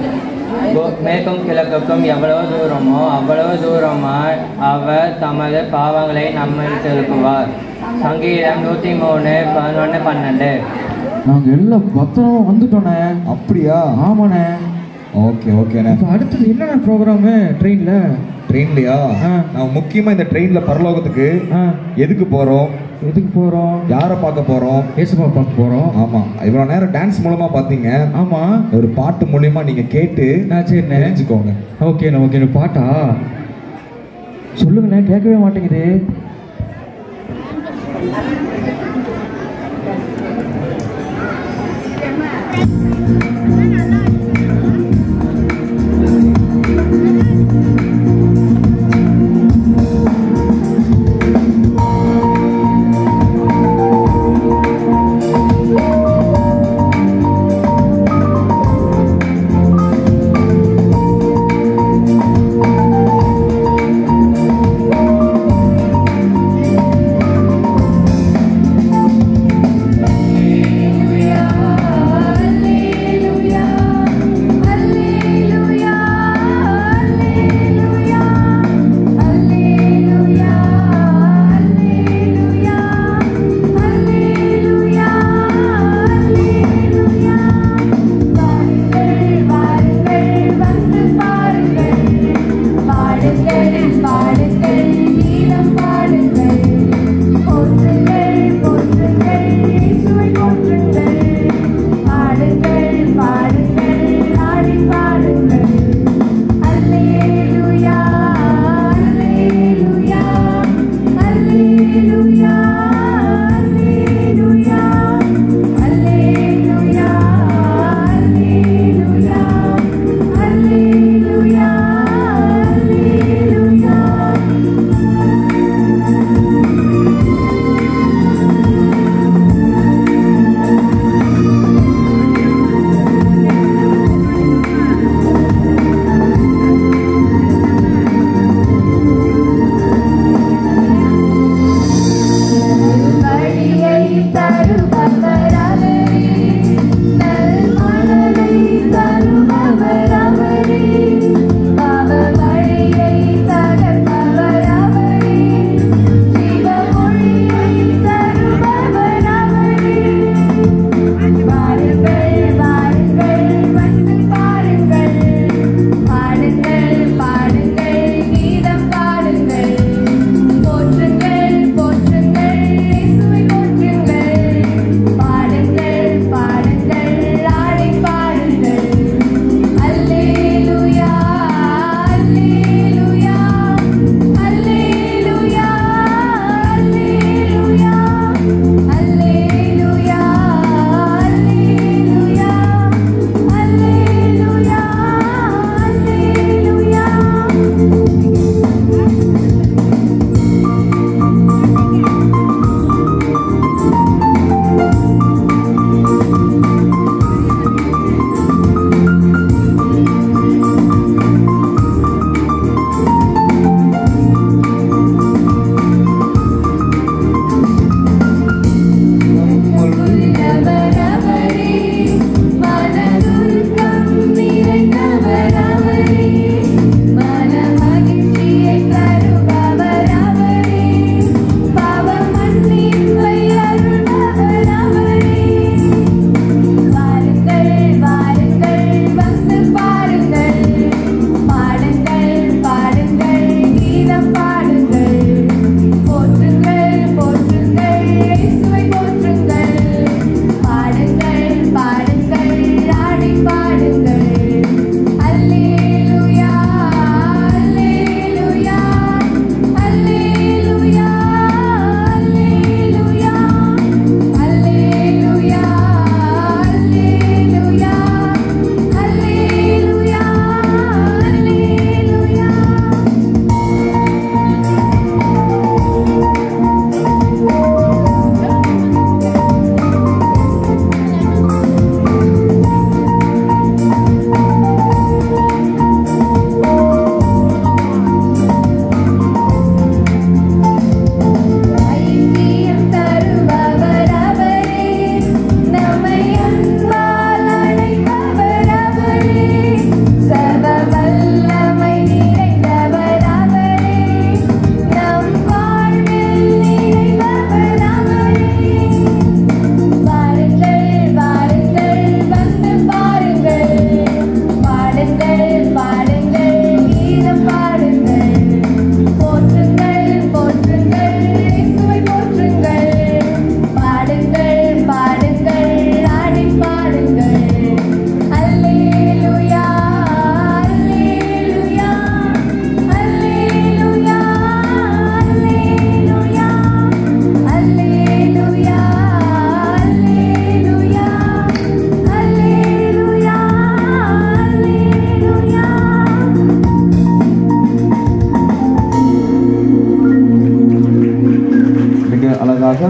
மேற்கும் கிழக்குக்கும் எவ்வளவு தூரமோ அவ்வளவு தூரமாய் அவர் தமது பாவங்களை நம்மை செலுத்துவார். சங்கீதம் 103, 11, 12. நாங்கள் எல்லாம் பத்திரமா வந்துட்டோண்ணே. அப்படியா? ஆமாண்ணே. ஓகே ஓகேண்ணே. இப்போ அடுத்தது என்னென்ன ப்ரோக்ராமு ட்ரெயின்லையா? நான் முக்கியமாக இந்த ட்ரெயினில் பரலோகத்துக்கு எதுக்கு போகிறோம்? யாரை பார்க்க போகிறோம்? ஏசுப்பா பார்க்க போகிறோம். ஆமாம். இவ்வளோ நேரம் டான்ஸ் மூலமாக பார்த்தீங்க. ஆமாம். ஒரு பாட்டு மூலியமா நீங்கள் கேட்டு சரிண்ணே தெரிஞ்சுக்கோங்க. ஓகேண்ணே. பாட்டா சொல்லுங்கண்ணே, கேட்கவே மாட்டேங்குது. Hallelujah.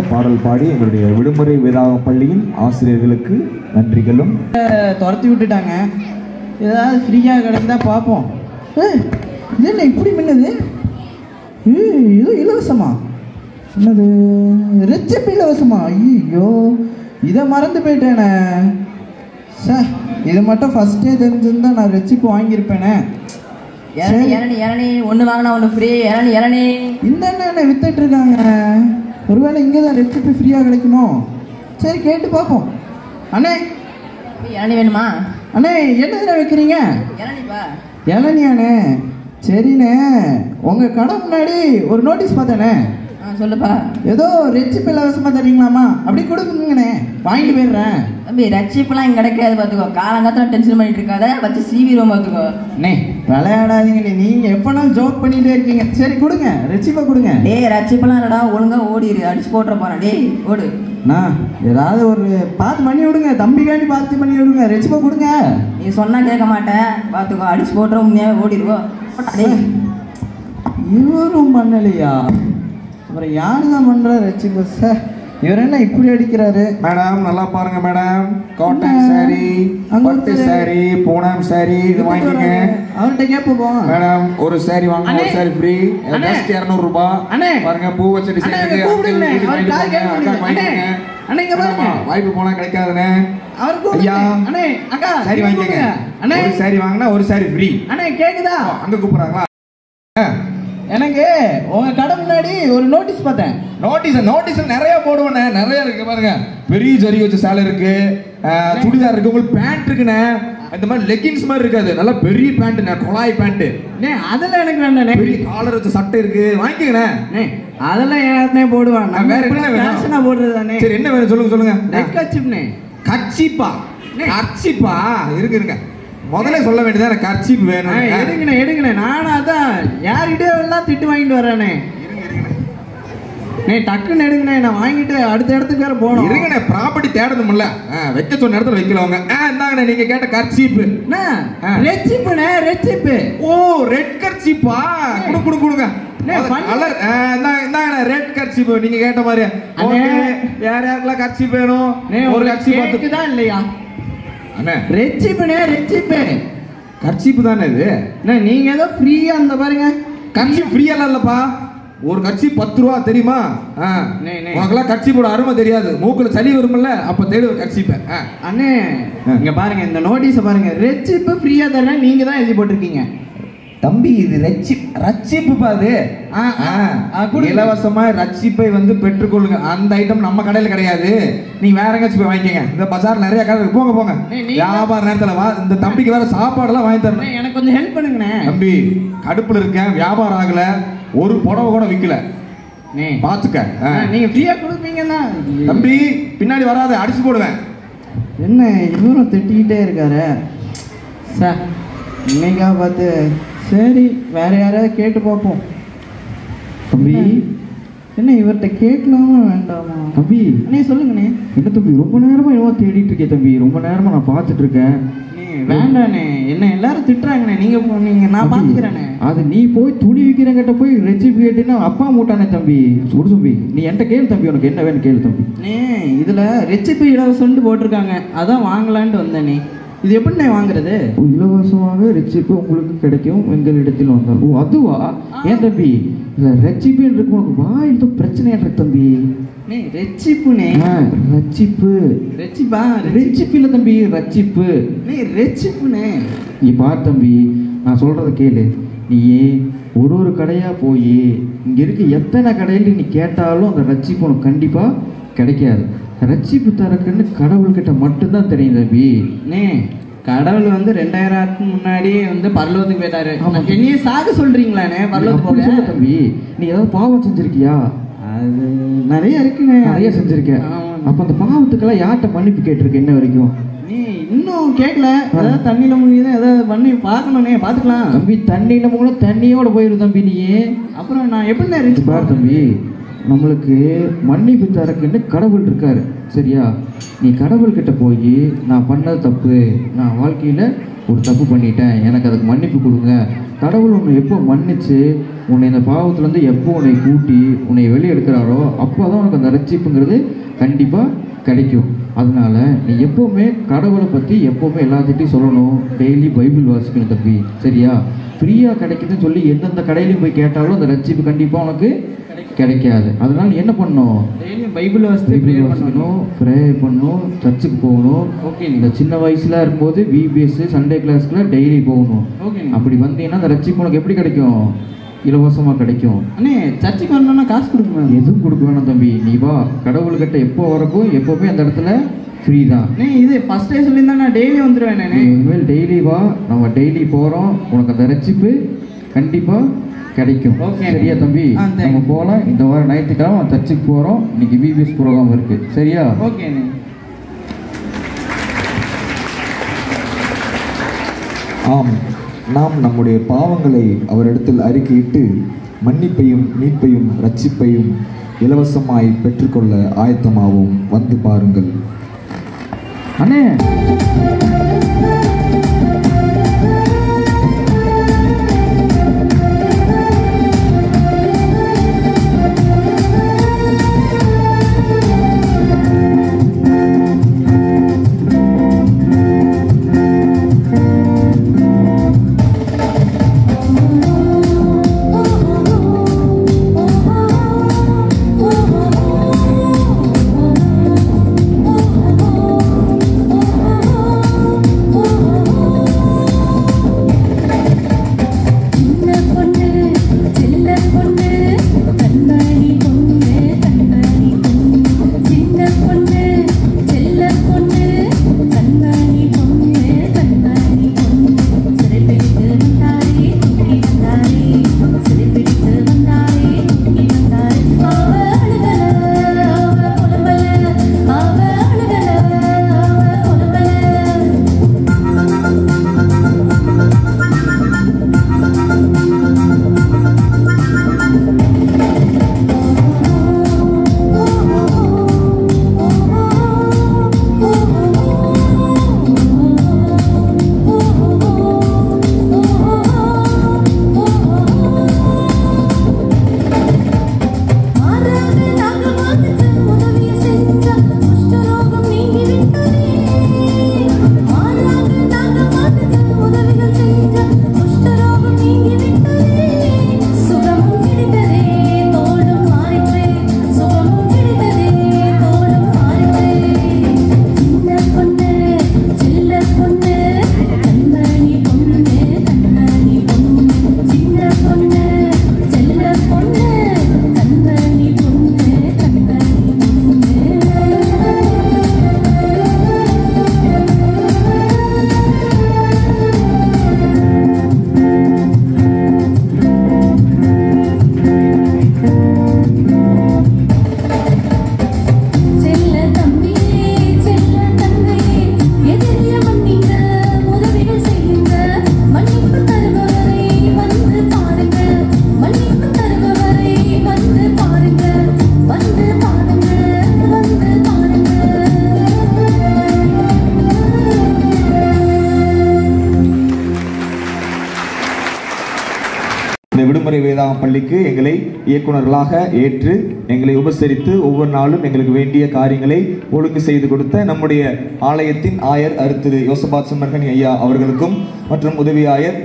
பாடல் பாடி எங்களுடைய விடுமுறை வேதாகம் பள்ளியின் ஆசிரியர்களுக்கு நன்றிகளும். துரத்தி விட்டுட்டாங்க. ஏதாவது ஃப்ரீயாக கிடைக்குதா பார்ப்போம். இது என்ன இப்படி மின்னுது? இது இலவசமா? என்னது ரெசிபி இலவசமா? ஐயோ இதை மறந்து போயிட்டேனே. சார் இது மட்டும் ஃபஸ்ட்டே தெரிஞ்சிருந்தா நான் ரெசிபி வாங்கியிருப்பேனே. இளநீ ஒன்று வாங்கினா ஒன்று ஃப்ரீ. இளநீ இந்த என்ன வித்துட்டு இருக்காங்க. ஒருவேளை இங்கே தான் ரெசிபி ஃப்ரீயாக கிடைக்குமோ? சரி கேட்டு பார்ப்போம். அண்ணே இளநீ வேணுமா? அண்ணே என்னதுண்ணே வைக்கிறீங்க? இளநீப்பா. இளநியாண்ணே? சரிண்ணே, உங்கள் கடை முன்னாடி ஒரு நோட்டீஸ் பார்த்தேண்ணே. சொல்லுப்பா. ஏதோ ரெசிபி இலவசமாக தரீங்களாமா? அப்படி கொடுக்குங்கண்ணே, வாங்கிட்டு போயிடுறேன். தம்பி ரெசிப்பிலாம் இங்கே கிடைக்காது பார்த்துக்கோ. காலங்காலத்தில் டென்ஷன் பண்ணிட்டு இருக்காத, வச்சு சீவிரோம் பார்த்துக்கோ. அண்ணே விளையாடாதீங்கண்ணே, நீங்கள் எப்போனாலும் ஜோக் பண்ணிகிட்டே இருக்கீங்க. சரி கொடுங்க, ரெசிப்பை கொடுங்க. டேய் ரெசிப்பெல்லாம் இல்லடா, ஒழுங்காக ஓடிடு, அடிச்சு போட்டுற போகிறேன். டேய் ஓடு. ஏதாவது ஒரு பார்த்து பண்ணி விடுங்க, தம்பிக்காண்டி பார்த்து பண்ணி விடுங்க. ரெசிப்பை கொடுங்க. நீ சொன்னால் கேட்க மாட்டேன் பார்த்துக்கோ, அடிச்சு போட்டுற உண்மையாக ஓடிடுவோம். டேய் இவரும் பண்ணலையா? அப்புறம் யாரு தான் பண்ணுற ரெசிப்பை? சார் இவர் என்ன இப்படி அடிக்கிறாரு? மேடம் நல்லா பாருங்க மேடம். காட்டன் சாரி, பட்டு சாரி, பூனம் சாரி இது வாங்கிக்கங்க. அவர்கிட்ட கேட்போம். மேடம் ஒரு சாரி வாங்க ஒரு சாரி ஃப்ரீ. ஜஸ்ட் 200 ரூபாய். பாருங்க பூ வச்ச டிசைன் இருக்கு. வாய்ப்பு போனா கிடைக்காதுண்ணே. ஐயா சாரி வாங்கிக்கங்க. ஒரு சாரி வாங்கினா ஒரு சாரி ஃப்ரீ. அண்ணே கேக்குதா? அங்க கூப்பிடுறாங்களா? எனக்கு உங்க கடை முன்னாடி ஒரு நோட்டீஸ் பார்த்தேன். நோட்டீஸ் நிறைய போடுவேண்ணே, நிறைய இருக்கு பாருங்க. பெரிய ஜரி வச்ச சேலை இருக்கு, சுடிதார் இருக்கு, உங்களுக்கு பேண்ட் இருக்குண்ணே. இந்த மாதிரி லெகின்ஸ் மாதிரி இருக்காது, நல்லா பெரிய பேண்ட்ண்ணே, குழாய் பேண்ட். அதெல்லாம் எனக்கு வேண்டாண்ணே. பெரிய காலர் வச்ச சட்டை இருக்கு, வாங்கிக்கங்கண்ணே. அதெல்லாம் ஏனே போடுவான். நான் வேற என்ன வேணும் போடுறது தானே. சரி என்ன வேணும் சொல்லுங்க. கச்சிப்னே. கச்சிப்பா இருக்குங்க. முதல்ல சொல்ல வேண்டியதான் கர்ச்சீப் வேணும். எடுங்கண்ணே. நானும் அதான் யார்கிட்டயோ எல்லாம் திட்டு வாங்கிட்டு வரேனே. டக்குன்னு எடுங்கண்ணே, நான் வாங்கிட்டு அடுத்த இடத்துக்கு வேற போகணும். இருங்கண்ணே, ப்ராப்பர்ட்டி தேடணும்ல, வைக்க சொன்ன இடத்துல வைக்கலவங்க. இந்தாங்கண்ணே நீங்க கேட்ட கர்ச்சீப். ரெச்சிப்புண்ணே, ரெச்சிப்பு. ஓ ரெட் கர்ச்சீப்பா? கொடுங்க. ரெட் கர்ச்சீப் நீங்க கேட்ட மாதிரி. யார் யாருக்கெல்லாம் கர்ச்சீப் வேணும்? ஒரு கர்ச்சீப் தான் இல்லையா? ரெச்சிப்பு கர்ச்சீப் தானே இது. நீங்க ஏதோ ஃப்ரீயா அந்த பாருங்க. கர்ச்சீப் ஃப்ரீயா இல்லப்பா. ஒரு கர்ச்சீப் 10 ரூபா தெரியுமா? உனக்கெல்லாம் கர்ச்சீப்போட அருமை தெரியாது. மூக்குல சளி வரும்ல, அப்ப தேடு கர்ச்சீப். அண்ணே இங்க பாருங்க, இந்த நோட்டீஸை பாருங்க. ரெச்சிப்பு ஃப்ரீயா தரேன், நீங்க தான் எழுதி போட்டிருக்கீங்க. தம்பி இது ரட்சிப்பு பாது. இலவசமா ரட்சிப்பை வந்து பெற்றுக்கொள்ளுங்க. அந்த ஐட்டம் நம்ம கடையில கிடையாது, நீ வேற எங்கேயாச்சும் போய் வாங்கிக்கங்க. இந்த பஜார் நிறைய கடை இருக்கு, போங்க. வியாபார நேரத்துல இந்த தம்பிக்கு வேற சாப்பாடு எல்லாம் வாங்கி தரணும். எனக்கு கொஞ்சம் ஹெல்ப் பண்ணுங்கண்ணே. தம்பி கடுப்புல இருக்கேன், வியாபாரம் ஆகல, ஒரு புடவை கூட விக்கல, பாத்துக்க. நீங்க ஃப்ரீயா கொடுப்பீங்கன்னா தம்பி பின்னாடி வராத, அடிச்சு போடுவேன். என்ன இவரும் திட்டிக்கிட்டே இருக்காரு சார். இன்னைக்கா பார்த்து சரி வேற யாராவது கேட்டு பார்ப்போம். தம்பி என்ன இவர்கிட்ட கேட்கலாமா வேண்டாமா? தம்பி அண்ணே சொல்லுங்கண்ணே. என்ன தம்பி ரொம்ப நேரமா என்னவோ தேடிட்டு இருக்கேன் தம்பி. ரொம்ப நேரமா நான் பார்த்துட்டு இருக்கேன். வேண்டாண்ணே, என்ன எல்லாரும் திட்டுறாங்கண்ணே. நீங்க நான் பார்த்துக்கிறேண்ணே. அது நீ போய் துணி விற்கிறங்கிட்ட போய் ரெசிபி கேட்டுன்னா அப்பா மூட்டானே தம்பி. சுடு தம்பி, நீ என்கிட்ட கேளு தம்பி, உனக்கு என்ன வேணும் கேளு தம்பி. இதுல ரெசிபி இலவசம்னு போட்டிருக்காங்க, அதான் வாங்கலான்ட்டு வந்தேனே. இது எப்படிண்ணே வாங்குறது? இலவசமாக ரெசிபி உங்களுக்கு கிடைக்கும் எங்களிடத்தில் வந்தால். ஓ அதுவா? ஏன் தம்பி இல்லை ரெசிபின்னு இருக்கு, உனக்கு வாயில் தான் பிரச்சனையா இருக்கு தம்பி. ரெச்சிப்புனே. ரச்சிப்பு ரெச்சிப்பா? ரெச்சிப்பு இல்லை தம்பி, ரச்சிப்பு. ரெச்சிப்புனே. நீ பார் தம்பி, நான் சொல்கிறத கேளு. நீ ஒரு கடையாக போய் இங்கே இருக்க எத்தனை கடையில் நீ கேட்டாலும் அந்த ரச்சிப்பு உனக்கு கண்டிப்பாக கிடைக்காது. ரச்சிப்பு தரக்குன்னு கடவுள்கிட்ட மட்டும்தான் தெரியும் தம்பி. கடவுள் வந்து 2000 முன்னாடி வந்து பரலோகத்துக்கு போயிட்டாரு. என்னையே சாக சொல்றீங்களாண்ணே? பரலோகத்துக்கு போக தம்பி நீ ஏதாவது பாவம் செஞ்சிருக்கியா? அது நிறைய இருக்குண்ணே. நிறைய செஞ்சிருக்கேன். அப்போ அந்த பாவத்துக்கெல்லாம் யார்கிட்ட மன்னிப்பு கேட்டிருக்க இன்ன வரைக்கும்? நீ இன்னும் கேட்கல. அதாவது தண்ணியில் முழுகிதான் ஏதாவது பண்ணி பார்க்கணுண்ணே, பார்த்துக்கலாம். தம்பி தண்ணியில் முழுக தண்ணியோட போயிடும் தம்பி. நீ அப்புறம் நான் எப்படிண்ணே ரிச் பார் தம்பி, நம்மளுக்கு மன்னிப்பு தரக்குன்னு கடவுள் இருக்கார். சரியா? நீ கடவுள்கிட்ட போய் நான் பண்ணது தப்பு, நான் வாழ்க்கையில் ஒரு தப்பு பண்ணிட்டேன், எனக்கு அதுக்கு மன்னிப்பு கொடுங்க. கடவுள் உன்னை எப்போ மன்னிச்சு உன்னை இந்த பாவத்துலேருந்து எப்போ உன்னை கூட்டி உன்னை வெளியே எடுக்கிறாரோ அப்போ தான் உனக்கு அந்த ரட்சிப்புங்கிறது கண்டிப்பாக கிடைக்கும். அதனால நீ எப்போவுமே கடவுளை பற்றி எப்போவுமே எல்லாத்திட்டையும் சொல்லணும். டெய்லி பைபிள் வாசிக்கணும் தம்பி. சரியா? ஃப்ரீயாக கிடைக்குதுன்னு சொல்லி எந்தெந்த கடையிலையும் போய் கேட்டாலும் அந்த ரட்சிப்பு கண்டிப்பாக உனக்கு கிடைக்காது. அதனால நீ என்ன பண்ணணும்? பைபிள் வாசிக்கணும், ப்ரேயர் பண்ணணும், சர்ச்சுக்கு போகணும். ஓகே. இந்த சின்ன வயசுல இருக்கும்போது விபிஎஸ் சண்டே கிளாஸ்க்குள்ள டெய்லி போகணும். ஓகே. அப்படி வந்தீங்கன்னா அந்த ரட்சிப்பு உனக்கு எப்படி கிடைக்கும்? இலவசமாக கிடைக்கும். அண்ணே சர்ச்சுக்கு வரணும்னா காசு கொடுக்கணும்? எதுவும் கொடுக்க வேணாம் தம்பி. நீ வா, கடவுள்கிட்ட எப்போ வரக்கும் எப்போவுமே அந்த இடத்துல ஃப்ரீ தான். இது ஃபர்ஸ்ட் டே சொல்லியிருந்தா நான் டெய்லி வந்துடுவேன். இனிமேல் டெய்லி வா, நம்ம டெய்லி போகிறோம், உனக்கு அந்த ரட்சிப்பு கண்டிப்பாக கிடைக்கும். சரியா தம்பி? நம்ம போகலாம். இந்த வாரம் ஞாயிற்றுக்கிழமை சர்ச்சுக்கு போகிறோம். இன்னைக்கு விபிஎஸ் ப்ரோக்ராம் இருக்குது. சரியா? ஓகே. ஆம், நாம் நம்முடைய பாவங்களை அவரிடத்தில் அறிக்கையிட்டு மன்னிப்பையும் மீட்பையும் ரட்சிப்பையும் இலவசமாய் பெற்றுக்கொள்ள ஆயத்தமாகவும். வந்து பாருங்கள். அண்ணே விடுமுறை வேதாகம் பள்ளிக்கு எங்களை இயக்குநர்களாக ஏற்று எங்களை உபசரித்து ஒவ்வொரு நாளும் எங்களுக்கு வேண்டிய காரியங்களை ஒழுங்கு செய்து கொடுத்த நம்முடைய ஆலயத்தின் ஆயர் அருத்திரு யோசபாத் சுமர்கனி ஐயா அவர்களுக்கும் மற்றும் உதவி ஆயர்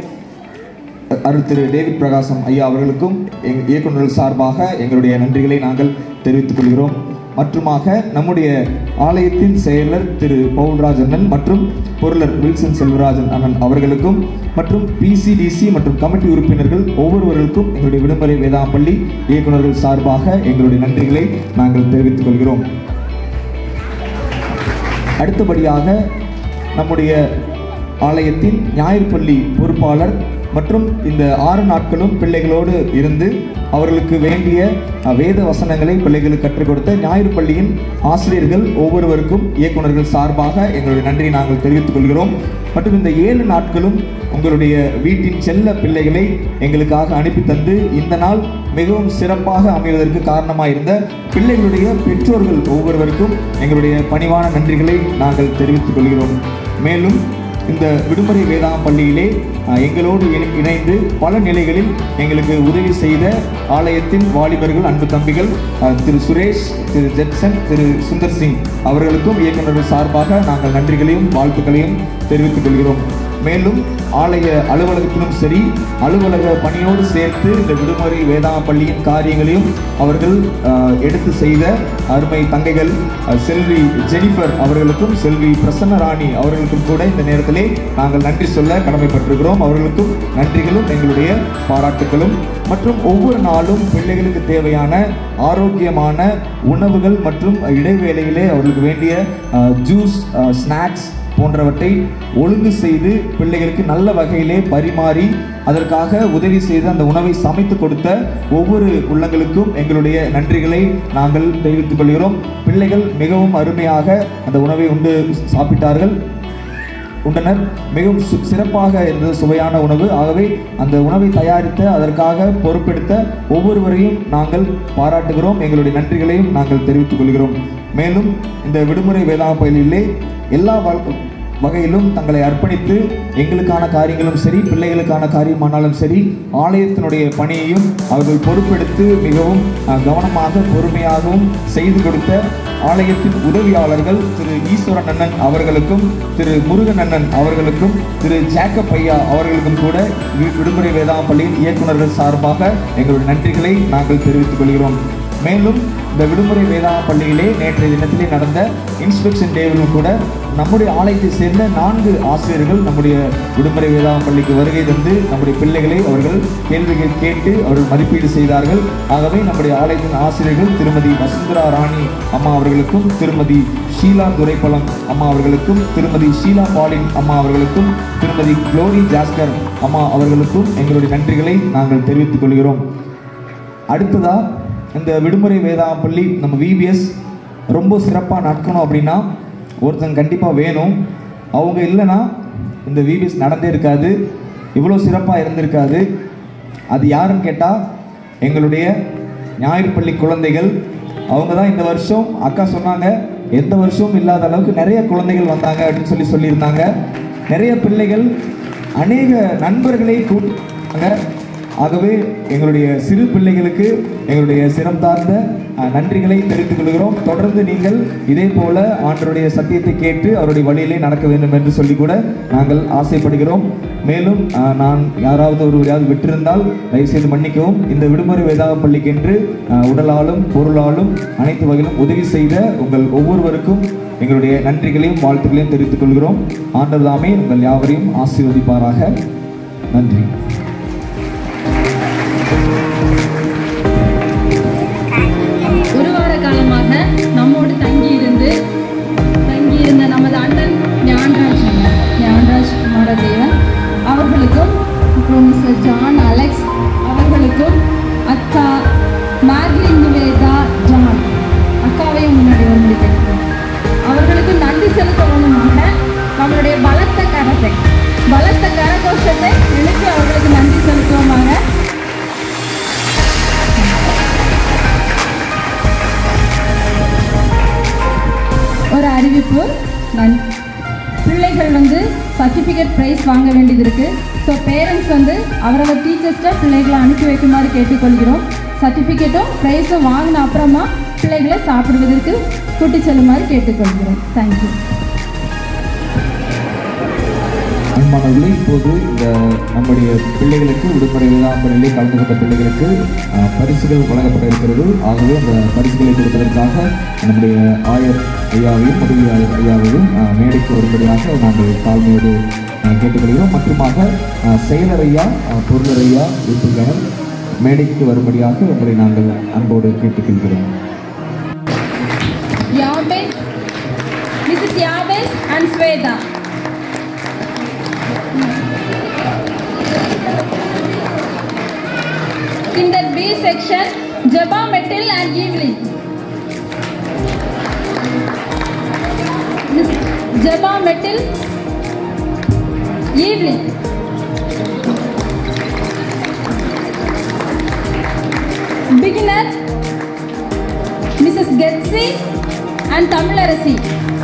அருத்திரு டேவிட் பிரகாசம் ஐயா அவர்களுக்கும் இயக்குநர்கள் சார்பாக எங்களுடைய நன்றிகளை நாங்கள் தெரிவித்துக் கொள்கிறோம். மற்றுமாக நம்முடைய ஆலயத்தின் செயலர் திரு பவுல்ராஜ் அண்ணன் மற்றும் பொருளர் வில்சன் செல்வராஜன் அண்ணன் அவர்களுக்கும் மற்றும் பிசிடிசி மற்றும் கமிட்டி உறுப்பினர்கள் ஒவ்வொருவர்களுக்கும் எங்களுடைய விடுமுறை வேதாகம் பள்ளி இயக்குநர்கள் சார்பாக எங்களுடைய நன்றிகளை நாங்கள் தெரிவித்துக் கொள்கிறோம். அடுத்தபடியாக நம்முடைய ஆலயத்தின் ஞாயிறு பள்ளி பொறுப்பாளர் மற்றும் இந்த 6 நாட்களும் பிள்ளைகளோடு இருந்து அவர்களுக்கு வேண்டிய வேத வசனங்களை பிள்ளைகளுக்கு கற்றுக் கொடுத்த ஞாயிறு பள்ளியின் ஆசிரியர்கள் ஒவ்வொருவருக்கும் இயக்குநர்கள் சார்பாக எங்களுடைய நன்றியை நாங்கள் தெரிவித்துக் கொள்கிறோம். மற்றும் இந்த 7 நாட்களும் உங்களுடைய வீட்டின் செல்ல பிள்ளைகளை எங்களுக்காக அனுப்பி தந்து இந்த நாள் மிகவும் சிறப்பாக அமைவதற்கு காரணமாயிருந்த பிள்ளைகளுடைய பெற்றோர்கள் ஒவ்வொருவருக்கும் எங்களுடைய பணிவான நன்றிகளை நாங்கள் தெரிவித்துக் கொள்கிறோம். மேலும் இந்த விடுமுறை வேதாகம் பள்ளியிலே எங்களோடு இணைந்து பல நிலைகளில் எங்களுக்கு உதவி செய்த ஆலயத்தின் வாலிபர்கள், அன்பு தம்பிகள் திரு சுரேஷ், திரு ஜெட்சன், திரு சுந்தர் சிங் அவர்களுக்கும் இயக்குநர்கள் சார்பாக நாங்கள் நன்றிகளையும் வாழ்த்துக்களையும் தெரிவித்துக் கொள்கிறோம். மேலும் ஆலய அலுவலகத்திலும் சரி, அலுவலக பணியோடு சேர்த்து இந்த விடுமுறை வேதாக பள்ளியின் காரியங்களையும் அவர்கள் எடுத்து செய்த அருமை தங்கைகள் செல்வி ஜெனிஃபர் அவர்களுக்கும் செல்வி பிரசன்ன ராணி அவர்களுக்கும் கூட இந்த நேரத்திலே நாங்கள் நன்றி சொல்ல கடமைப்பட்டிருக்கிறோம். அவர்களுக்கும் நன்றிகளும் எங்களுடைய பாராட்டுகளும். மற்றும் ஒவ்வொரு நாளும் பிள்ளைகளுக்கு தேவையான ஆரோக்கியமான உணவுகள் மற்றும் இடைவேளையிலே அவர்களுக்கு வேண்டிய ஜூஸ், ஸ்நாக்ஸ் போன்றவற்றை ஒழுங்கு செய்து பிள்ளைகளுக்கு நல்ல வகையிலே பரிமாறி அதற்காக உதவி செய்து அந்த உணவை சமைத்து கொடுத்த ஒவ்வொரு உள்ளங்களுக்கும் எங்களுடைய நன்றிகளை நாங்கள் தெரிவித்துக் கொள்கிறோம். பிள்ளைகள் மிகவும் அருமையாக அந்த உணவை உண்டு சாப்பிட்டார்கள், உண்டனர். மிகவும் சிறப்பாக இருந்தது, சுவையான உணவு. ஆகவே அந்த உணவை தயாரித்த அதற்காக பொறுப்பெடுத்த ஒவ்வொருவரையும் நாங்கள் பாராட்டுகிறோம், எங்களுடைய நன்றிகளையும் நாங்கள் தெரிவித்துக் கொள்கிறோம். மேலும் இந்த விடுமுறை வேதாக பள்ளியிலே எல்லா வகையிலும் தங்களை அர்ப்பணித்து எங்களுக்கான காரியங்களும் சரி, பிள்ளைகளுக்கான காரியமானாலும் சரி, ஆலயத்தினுடைய பணியையும் அவர்கள் பொறுப்பெடுத்து மிகவும் கவனமாக பொறுமையாகவும் செய்து கொடுத்த ஆலயத்தின் உதவியாளர்கள் திரு ஈஸ்வரன் அண்ணன் அவர்களுக்கும் திரு முருகன் அண்ணன் அவர்களுக்கும் திரு ஜேக்கப் ஐயா அவர்களுக்கும் கூட விடுமுறை வேதாகம் பள்ளியின் இயக்குநர்கள் சார்பாக எங்களுடைய நன்றிகளை நாங்கள் தெரிவித்துக் கொள்கிறோம். மேலும் இந்த விடுமுறை வேதாக பள்ளியிலே நேற்றைய தினத்திலே நடந்த இன்ஸ்பெக்ஷன் டேவிலும் கூட நம்முடைய ஆலயத்தை சேர்ந்த 4 ஆசிரியர்கள் நம்முடைய விடுமுறை வேதாகம் பள்ளிக்கு வருகை தந்து நம்முடைய பிள்ளைகளை அவர்கள் கேள்விகள் கேட்டு அவர்கள் மதிப்பீடு செய்தார்கள். ஆகவே நம்முடைய ஆலயத்தின் ஆசிரியர்கள் திருமதி வசுந்தரா ராணி அம்மா அவர்களுக்கும் திருமதி ஷீலா துரைப்பழம் அம்மா அவர்களுக்கும் திருமதி ஷீலா பாலின் அம்மா அவர்களுக்கும் திருமதி குளோரி ஜாஸ்கர் அம்மா அவர்களுக்கும் எங்களுடைய நன்றிகளை நாங்கள் தெரிவித்துக் கொள்கிறோம். அடுத்ததா இந்த விடுமுறை வேதாகம் பள்ளி நம்ம விபிஎஸ் ரொம்ப சிறப்பாக நடக்கணும் அப்படின்னா ஒருத்தங்க கண்டிப்பாக வேணும். அவங்க இல்லைன்னா இந்த விபிஎஸ் நடந்தே இருக்காது, இவ்வளோ சிறப்பாக இருந்திருக்காது. அது யாருன்னு கேட்டால் எங்களுடைய ஞாயிறு பள்ளி குழந்தைகள். அவங்க தான் இந்த வருஷம் அக்கா சொன்னாங்க எந்த வருஷமும் இல்லாத அளவுக்கு நிறைய குழந்தைகள் வந்தாங்க அப்படின்னு சொல்லியிருந்தாங்க. நிறைய பிள்ளைகள் அநேக நண்பர்களை கூட்டாங்க. ஆகவே எங்களுடைய சிறு பிள்ளைகளுக்கு எங்களுடைய சிரம் சார்ந்த நன்றிகளை தெரிவித்துக் கொள்கிறோம். தொடர்ந்து நீங்கள் இதே போல ஆண்டவருடைய சத்தியத்தை கேட்டு அவருடைய வழியிலே நடக்க வேண்டும் என்று சொல்லி கூட நாங்கள் ஆசைப்படுகிறோம். மேலும் நான் யாராவது விட்டிருந்தால் தயவுசெய்து மன்னிக்கவும். இந்த விடுமுறை வேதாக பள்ளிக்கென்று உடலாலும் பொருளாலும் அனைத்து வகையிலும் உதவி செய்த உங்கள் ஒவ்வொருவருக்கும் எங்களுடைய நன்றிகளையும் வாழ்த்துக்களையும் தெரிவித்துக் கொள்கிறோம். ஆண்டவர் தாமே உங்கள் யாவரையும் ஆசீர்வதிப்பாராக. நன்றி. ஒரு வார காலமாக நம்மோடு தங்கியிருந்த நமது அண்ணன் ஞான்ராஜ் மாரதேவன் அவர்களுக்கும் அப்புறம் மிஸ்டர் ஜான் அலெக்ஸ் அவர்களுக்கும் அக்கா மேக்லின் நிவேதா ஜான் அக்காவையும் முன்னாடி வந்து கேட்கிறோம். அவர்களுக்கு நன்றி செலுத்தவனுமாக நம்மளுடைய பலத்த கரகோஷத்தை எழுப்பி அவர்களுக்கு நன்றி செலுத்துவோமாக. ஒரு அறிவிப்பு, பிள்ளைகள் சர்டிஃபிகேட் ப்ரைஸ் வாங்க வேண்டியது இருக்குது. ஸோ பேரண்ட்ஸ் அவரோட டீச்சர்ஸ்ட்டை பிள்ளைகளை அனுப்பி வைக்குமாறு கேட்டுக்கொள்கிறோம். சர்டிஃபிகேட்டும் ப்ரைஸும் வாங்கின அப்புறமா பிள்ளைகளை சாப்பிடுவதற்கு கூட்டி செல்லுமாறு கேட்டுக்கொள்கிறோம். தேங்க்யூ. அன்பானவர்களே, இப்போது இந்த நம்முடைய பிள்ளைகளுக்கு விடுமுறை வேதாகப்பள்ளியிலே கலந்து கொண்ட பிள்ளைகளுக்கு பரிசுகள் வழங்கப்பட இருக்கிறது. ஆகவே அந்த பரிசுகளை கொடுப்பதற்காக நம்முடைய ஆயர் ஐயாவையும் உதவி ஆயர் ஐயாவையும் மேடைக்கு வரும்படியாக நாங்கள் தாழ்மையோடு கேட்டுக்கொள்கிறோம். மற்றுமாக செயலர் ஐயா, பொருளர் ஐயா இருக்கின்றனர். மேடைக்கு வரும்படியாக உங்களை நாங்கள் அன்போடு கேட்டுக்கொள்கிறோம். Mrs. Yabes and Sweta. In the B section, Jeba Metal and Evelyn. Miss Jeba Metal, Evelyn. Beginner, Mrs. Getsi and Tamilarasi.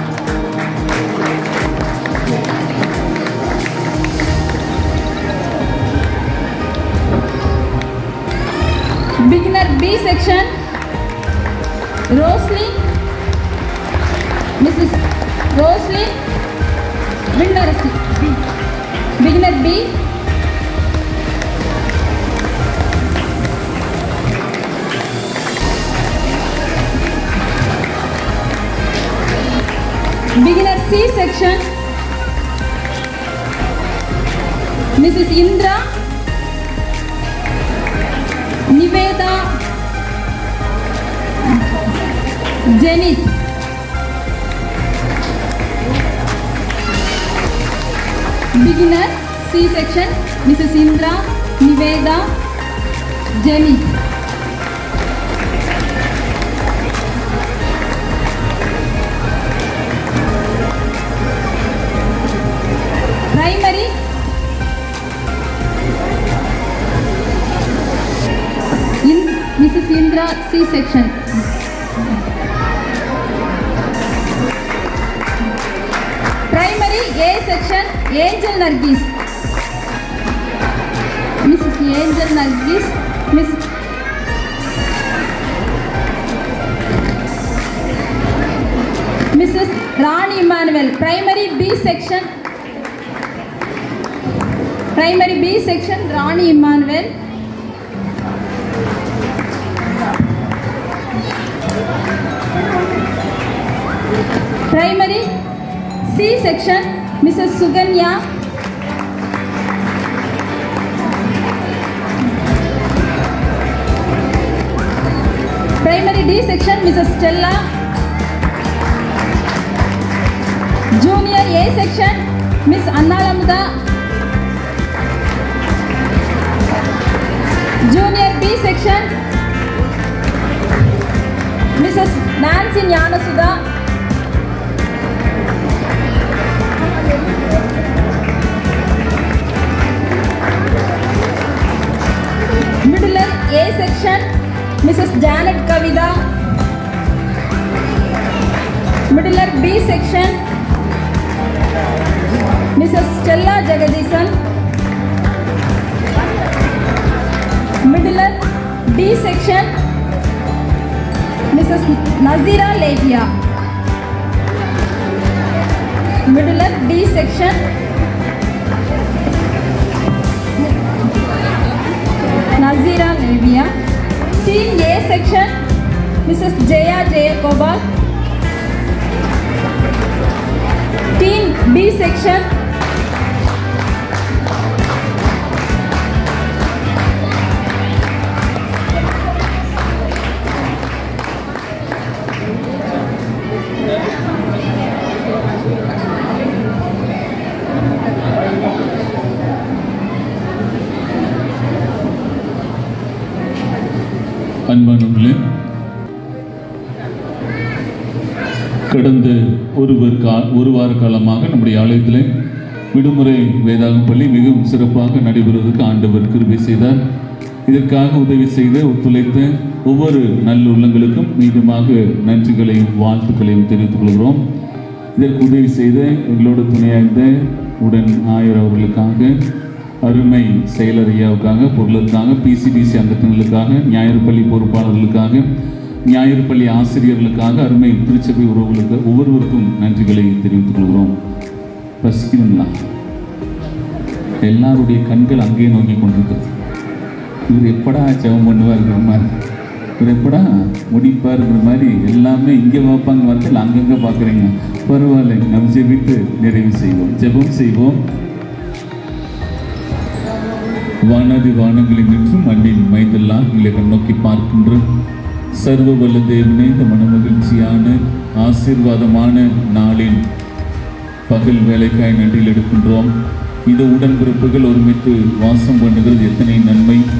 Beginner B section, Rosalie, Mrs. Rosalie Vindarasi. Beginner B. Beginner C section, Mrs. Indra, Niveda, Jenith. Beginner C section, Mrs. Indra, Niveda, Jenith. Primary, Mrs. Indra C section. Primary A section, Angel Nargis. Mrs. Angel Nargis, Mrs. Rani Emmanuel. Primary B section, Rani Emmanuel. Primary C section, Mrs. Suganya. Primary D section, Mrs. Stella. Junior A section, Miss Annalamda. Junior B section, Mrs. Nancy Nyanasuda. Middle A section, Mrs. Janet Kavida. Middle B section, Mrs. Stella Jagadishan. Middle D section, Mrs. Nazira Levia. Middle D section, Nazira Levia. Teen A section, Mrs. Jaya Jayakobal. Teen B section, அன்பானவர்களே, கடந்த ஒரு வார காலமாக நம்முடைய ஆலயத்தில் விடுமுறை வேதாகம் பள்ளி மிகவும் சிறப்பாக நடைபெறுவதற்கு ஆண்டவர் கிருபை செய்தார். இதற்காக உதவி செய்த ஒத்துழைத்த ஒவ்வொரு நல்ல உள்ளங்களுக்கும் மீண்டுமாக நன்றிகளையும் வாழ்த்துக்களையும் தெரிவித்துக் கொள்கிறோம். இதற்கு உதவி செய்த எங்களோட துணையாய்ந்த உடன் ஆயர் அவர்களுக்காக, அருமை செயலர் ஐயாவுக்காக, பொருளுக்காக, பிசிடிசி அங்கத்தினர்களுக்காக, ஞாயிறு பள்ளி பொறுப்பாளர்களுக்காக, ஞாயிறு பள்ளி ஆசிரியர்களுக்காக, அருமை திருச்சபை உறவுகளுக்கு ஒவ்வொருவருக்கும் நன்றிகளை தெரிவித்துக் கொள்கிறோம். பசிக்குதுங்களா? எல்லாருடைய கண்கள் அங்கேயே நோக்கி கொண்டிருக்கிறது. இவர் எப்படா ஜெபம் பண்ணுவாருங்கிற மாதிரி, இவர் எப்படா முடிப்பாருங்கிற மாதிரி எல்லாமே இங்கே பார்ப்பாங்க, வரத்தில் அங்கங்கே பார்க்குறீங்க. பரவாயில்ல, நம் ஜெபித்து நிறைவு செய்வோம், ஜெபம் செய்வோம். வானதி வானங்களில் நின்று மண்ணின் மைந்தெல்லாம் இல்லை நோக்கி பார்க்கின்ற சர்வ வல்ல தேவனே, இந்த மனமகிழ்ச்சியான ஆசீர்வாதமான நாளின் பகல் வேலைக்காய் நன்றியில் எடுக்கின்றோம். இந்த உடன்பிறப்புகள் ஒருமித்து வாசம் பண்ணுகிறது எத்தனை நன்மை.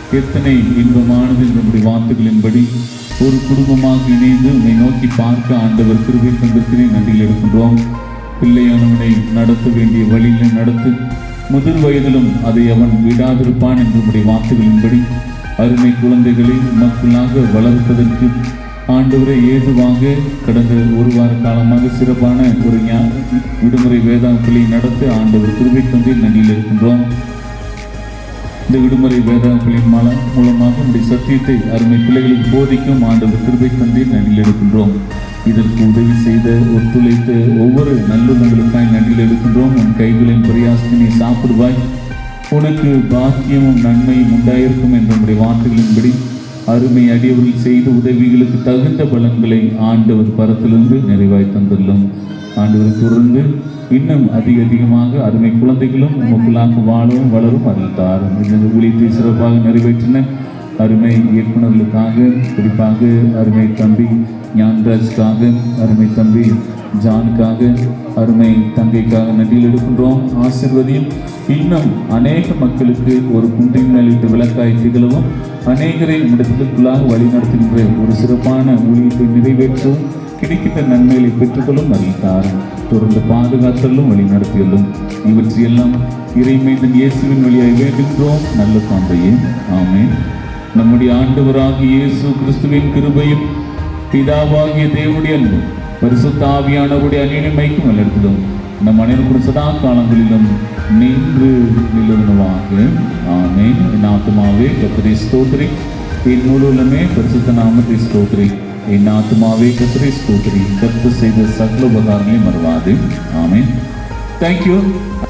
எத்தனை இன்பமானது நம்முடைய வார்த்தைகளின்படி ஒரு குடும்பமாக இணைந்து உன்னை நோக்கி பார்க்க ஆண்டவர் கிருபை தந்திருக்கிறே நன்றியில் எடுக்கின்றோம். பிள்ளையானவனை நடத்த வேண்டிய வழியில் நடத்து, முதல் வயதிலும் அதை அவன் விடாதிருப்பான் என்ற நம்முடைய வார்த்தைகளின்படி அருமை குழந்தைகளை மக்களாக வளர்ப்பதற்கு ஆண்டவரை ஏதுவாக கடந்த ஒரு வார காலமாக சிறப்பான ஒரு விடுமுறை வேதாகங்களை நடத்த ஆண்டவர் கிருபை தந்தை நன்றியில் இருக்கின்றோம். இந்த விடுமுறை வேதாகங்களின் மூலமாக நம்முடைய சத்தியத்தை அருமை பிள்ளைகளுக்கு போதிக்கும் ஆண்டவர் கிருபை தந்தை நன்றியில் எடுக்கின்றோம். இதற்கு உதவி செய்த ஒத்துழைத்த ஒவ்வொரு நல்லுள்ளங்களுக்காய் நன்றியில் எடுக்கின்றோம். உன் கைகளின் பிரயாசத்தினை சாப்பிடுவாய், உனக்கு பாக்கியமும் நன்மையும் உண்டாயிருக்கும் என்ற நம்முடைய வார்த்தைகளின்படி அருமை அடியவர்கள் செய்த உதவிகளுக்கு தகுந்த பலன்களை ஆண்டவர் பரத்திலிருந்து நிறைவாய் தந்துள்ளோம். ஆண்டவர் தொடர்ந்து இன்னும் அதிகமாக அருமை குழந்தைகளும் உமக்குள்ளாக வாழவும் வளரும் அறிந்தாரும். இந்த ஊழியத்தை சிறப்பாக நிறைவேற்றின அருமை இயக்குநர்களுக்காக, குறிப்பாக அருமை தம்பி ஞான்ராஜுக்காக, அருமை தம்பி ஜானுக்காக, அருமை தங்கைக்காக நன்றியில் எடுக்கின்றோம். ஆசீர்வதியும் இன்னும் அநேக மக்களுக்கு ஒரு குன்றின் மேலிட்டு விளக்காய் திகழவும் அநேகரை இடத்திற்குள்ளாக வழி நடத்துகின்ற ஒரு சிறப்பான ஊழியத்தை நிறைவேற்றவும் கிடைக்கின்ற நன்மைகளை பெற்றுக்கொள்ளும் அறிவித்தாரும். தொடர்ந்து பாதுகாத்தலும் வழி நடத்தியலும் இவற்றையெல்லாம் இறைமைந்தன் இயேசுவின் வழியாய் வேண்டுகின்றோம் நல்ல தந்தையே, ஆமென். நம்முடைய ஆண்டவராகிய இயேசு கிறிஸ்துவின் கிருபையும் பிதாவாகிய தேவனுடைய அன்பும் பரிசுத்த ஆவியானவருடைய அந்நியமைக்கும் வளர்த்ததும் நம் அனைவருக்கும் சதா காலங்களிலும் நின்று நிலவுனவாக, ஆமென். என் ஆத்துமாவே கர்த்தரை ஸ்தோத்திரி, என் முழு உள்ளமே பரிசுத்த நாமத்தை ஸ்தோத்திரி, என் ஆத்துமாவே கர்த்தரை ஸ்தோத்திரி, கர்த்தர் செய்த சகல உபகாரங்களை மறவாது, ஆமென். தேங்க்யூ.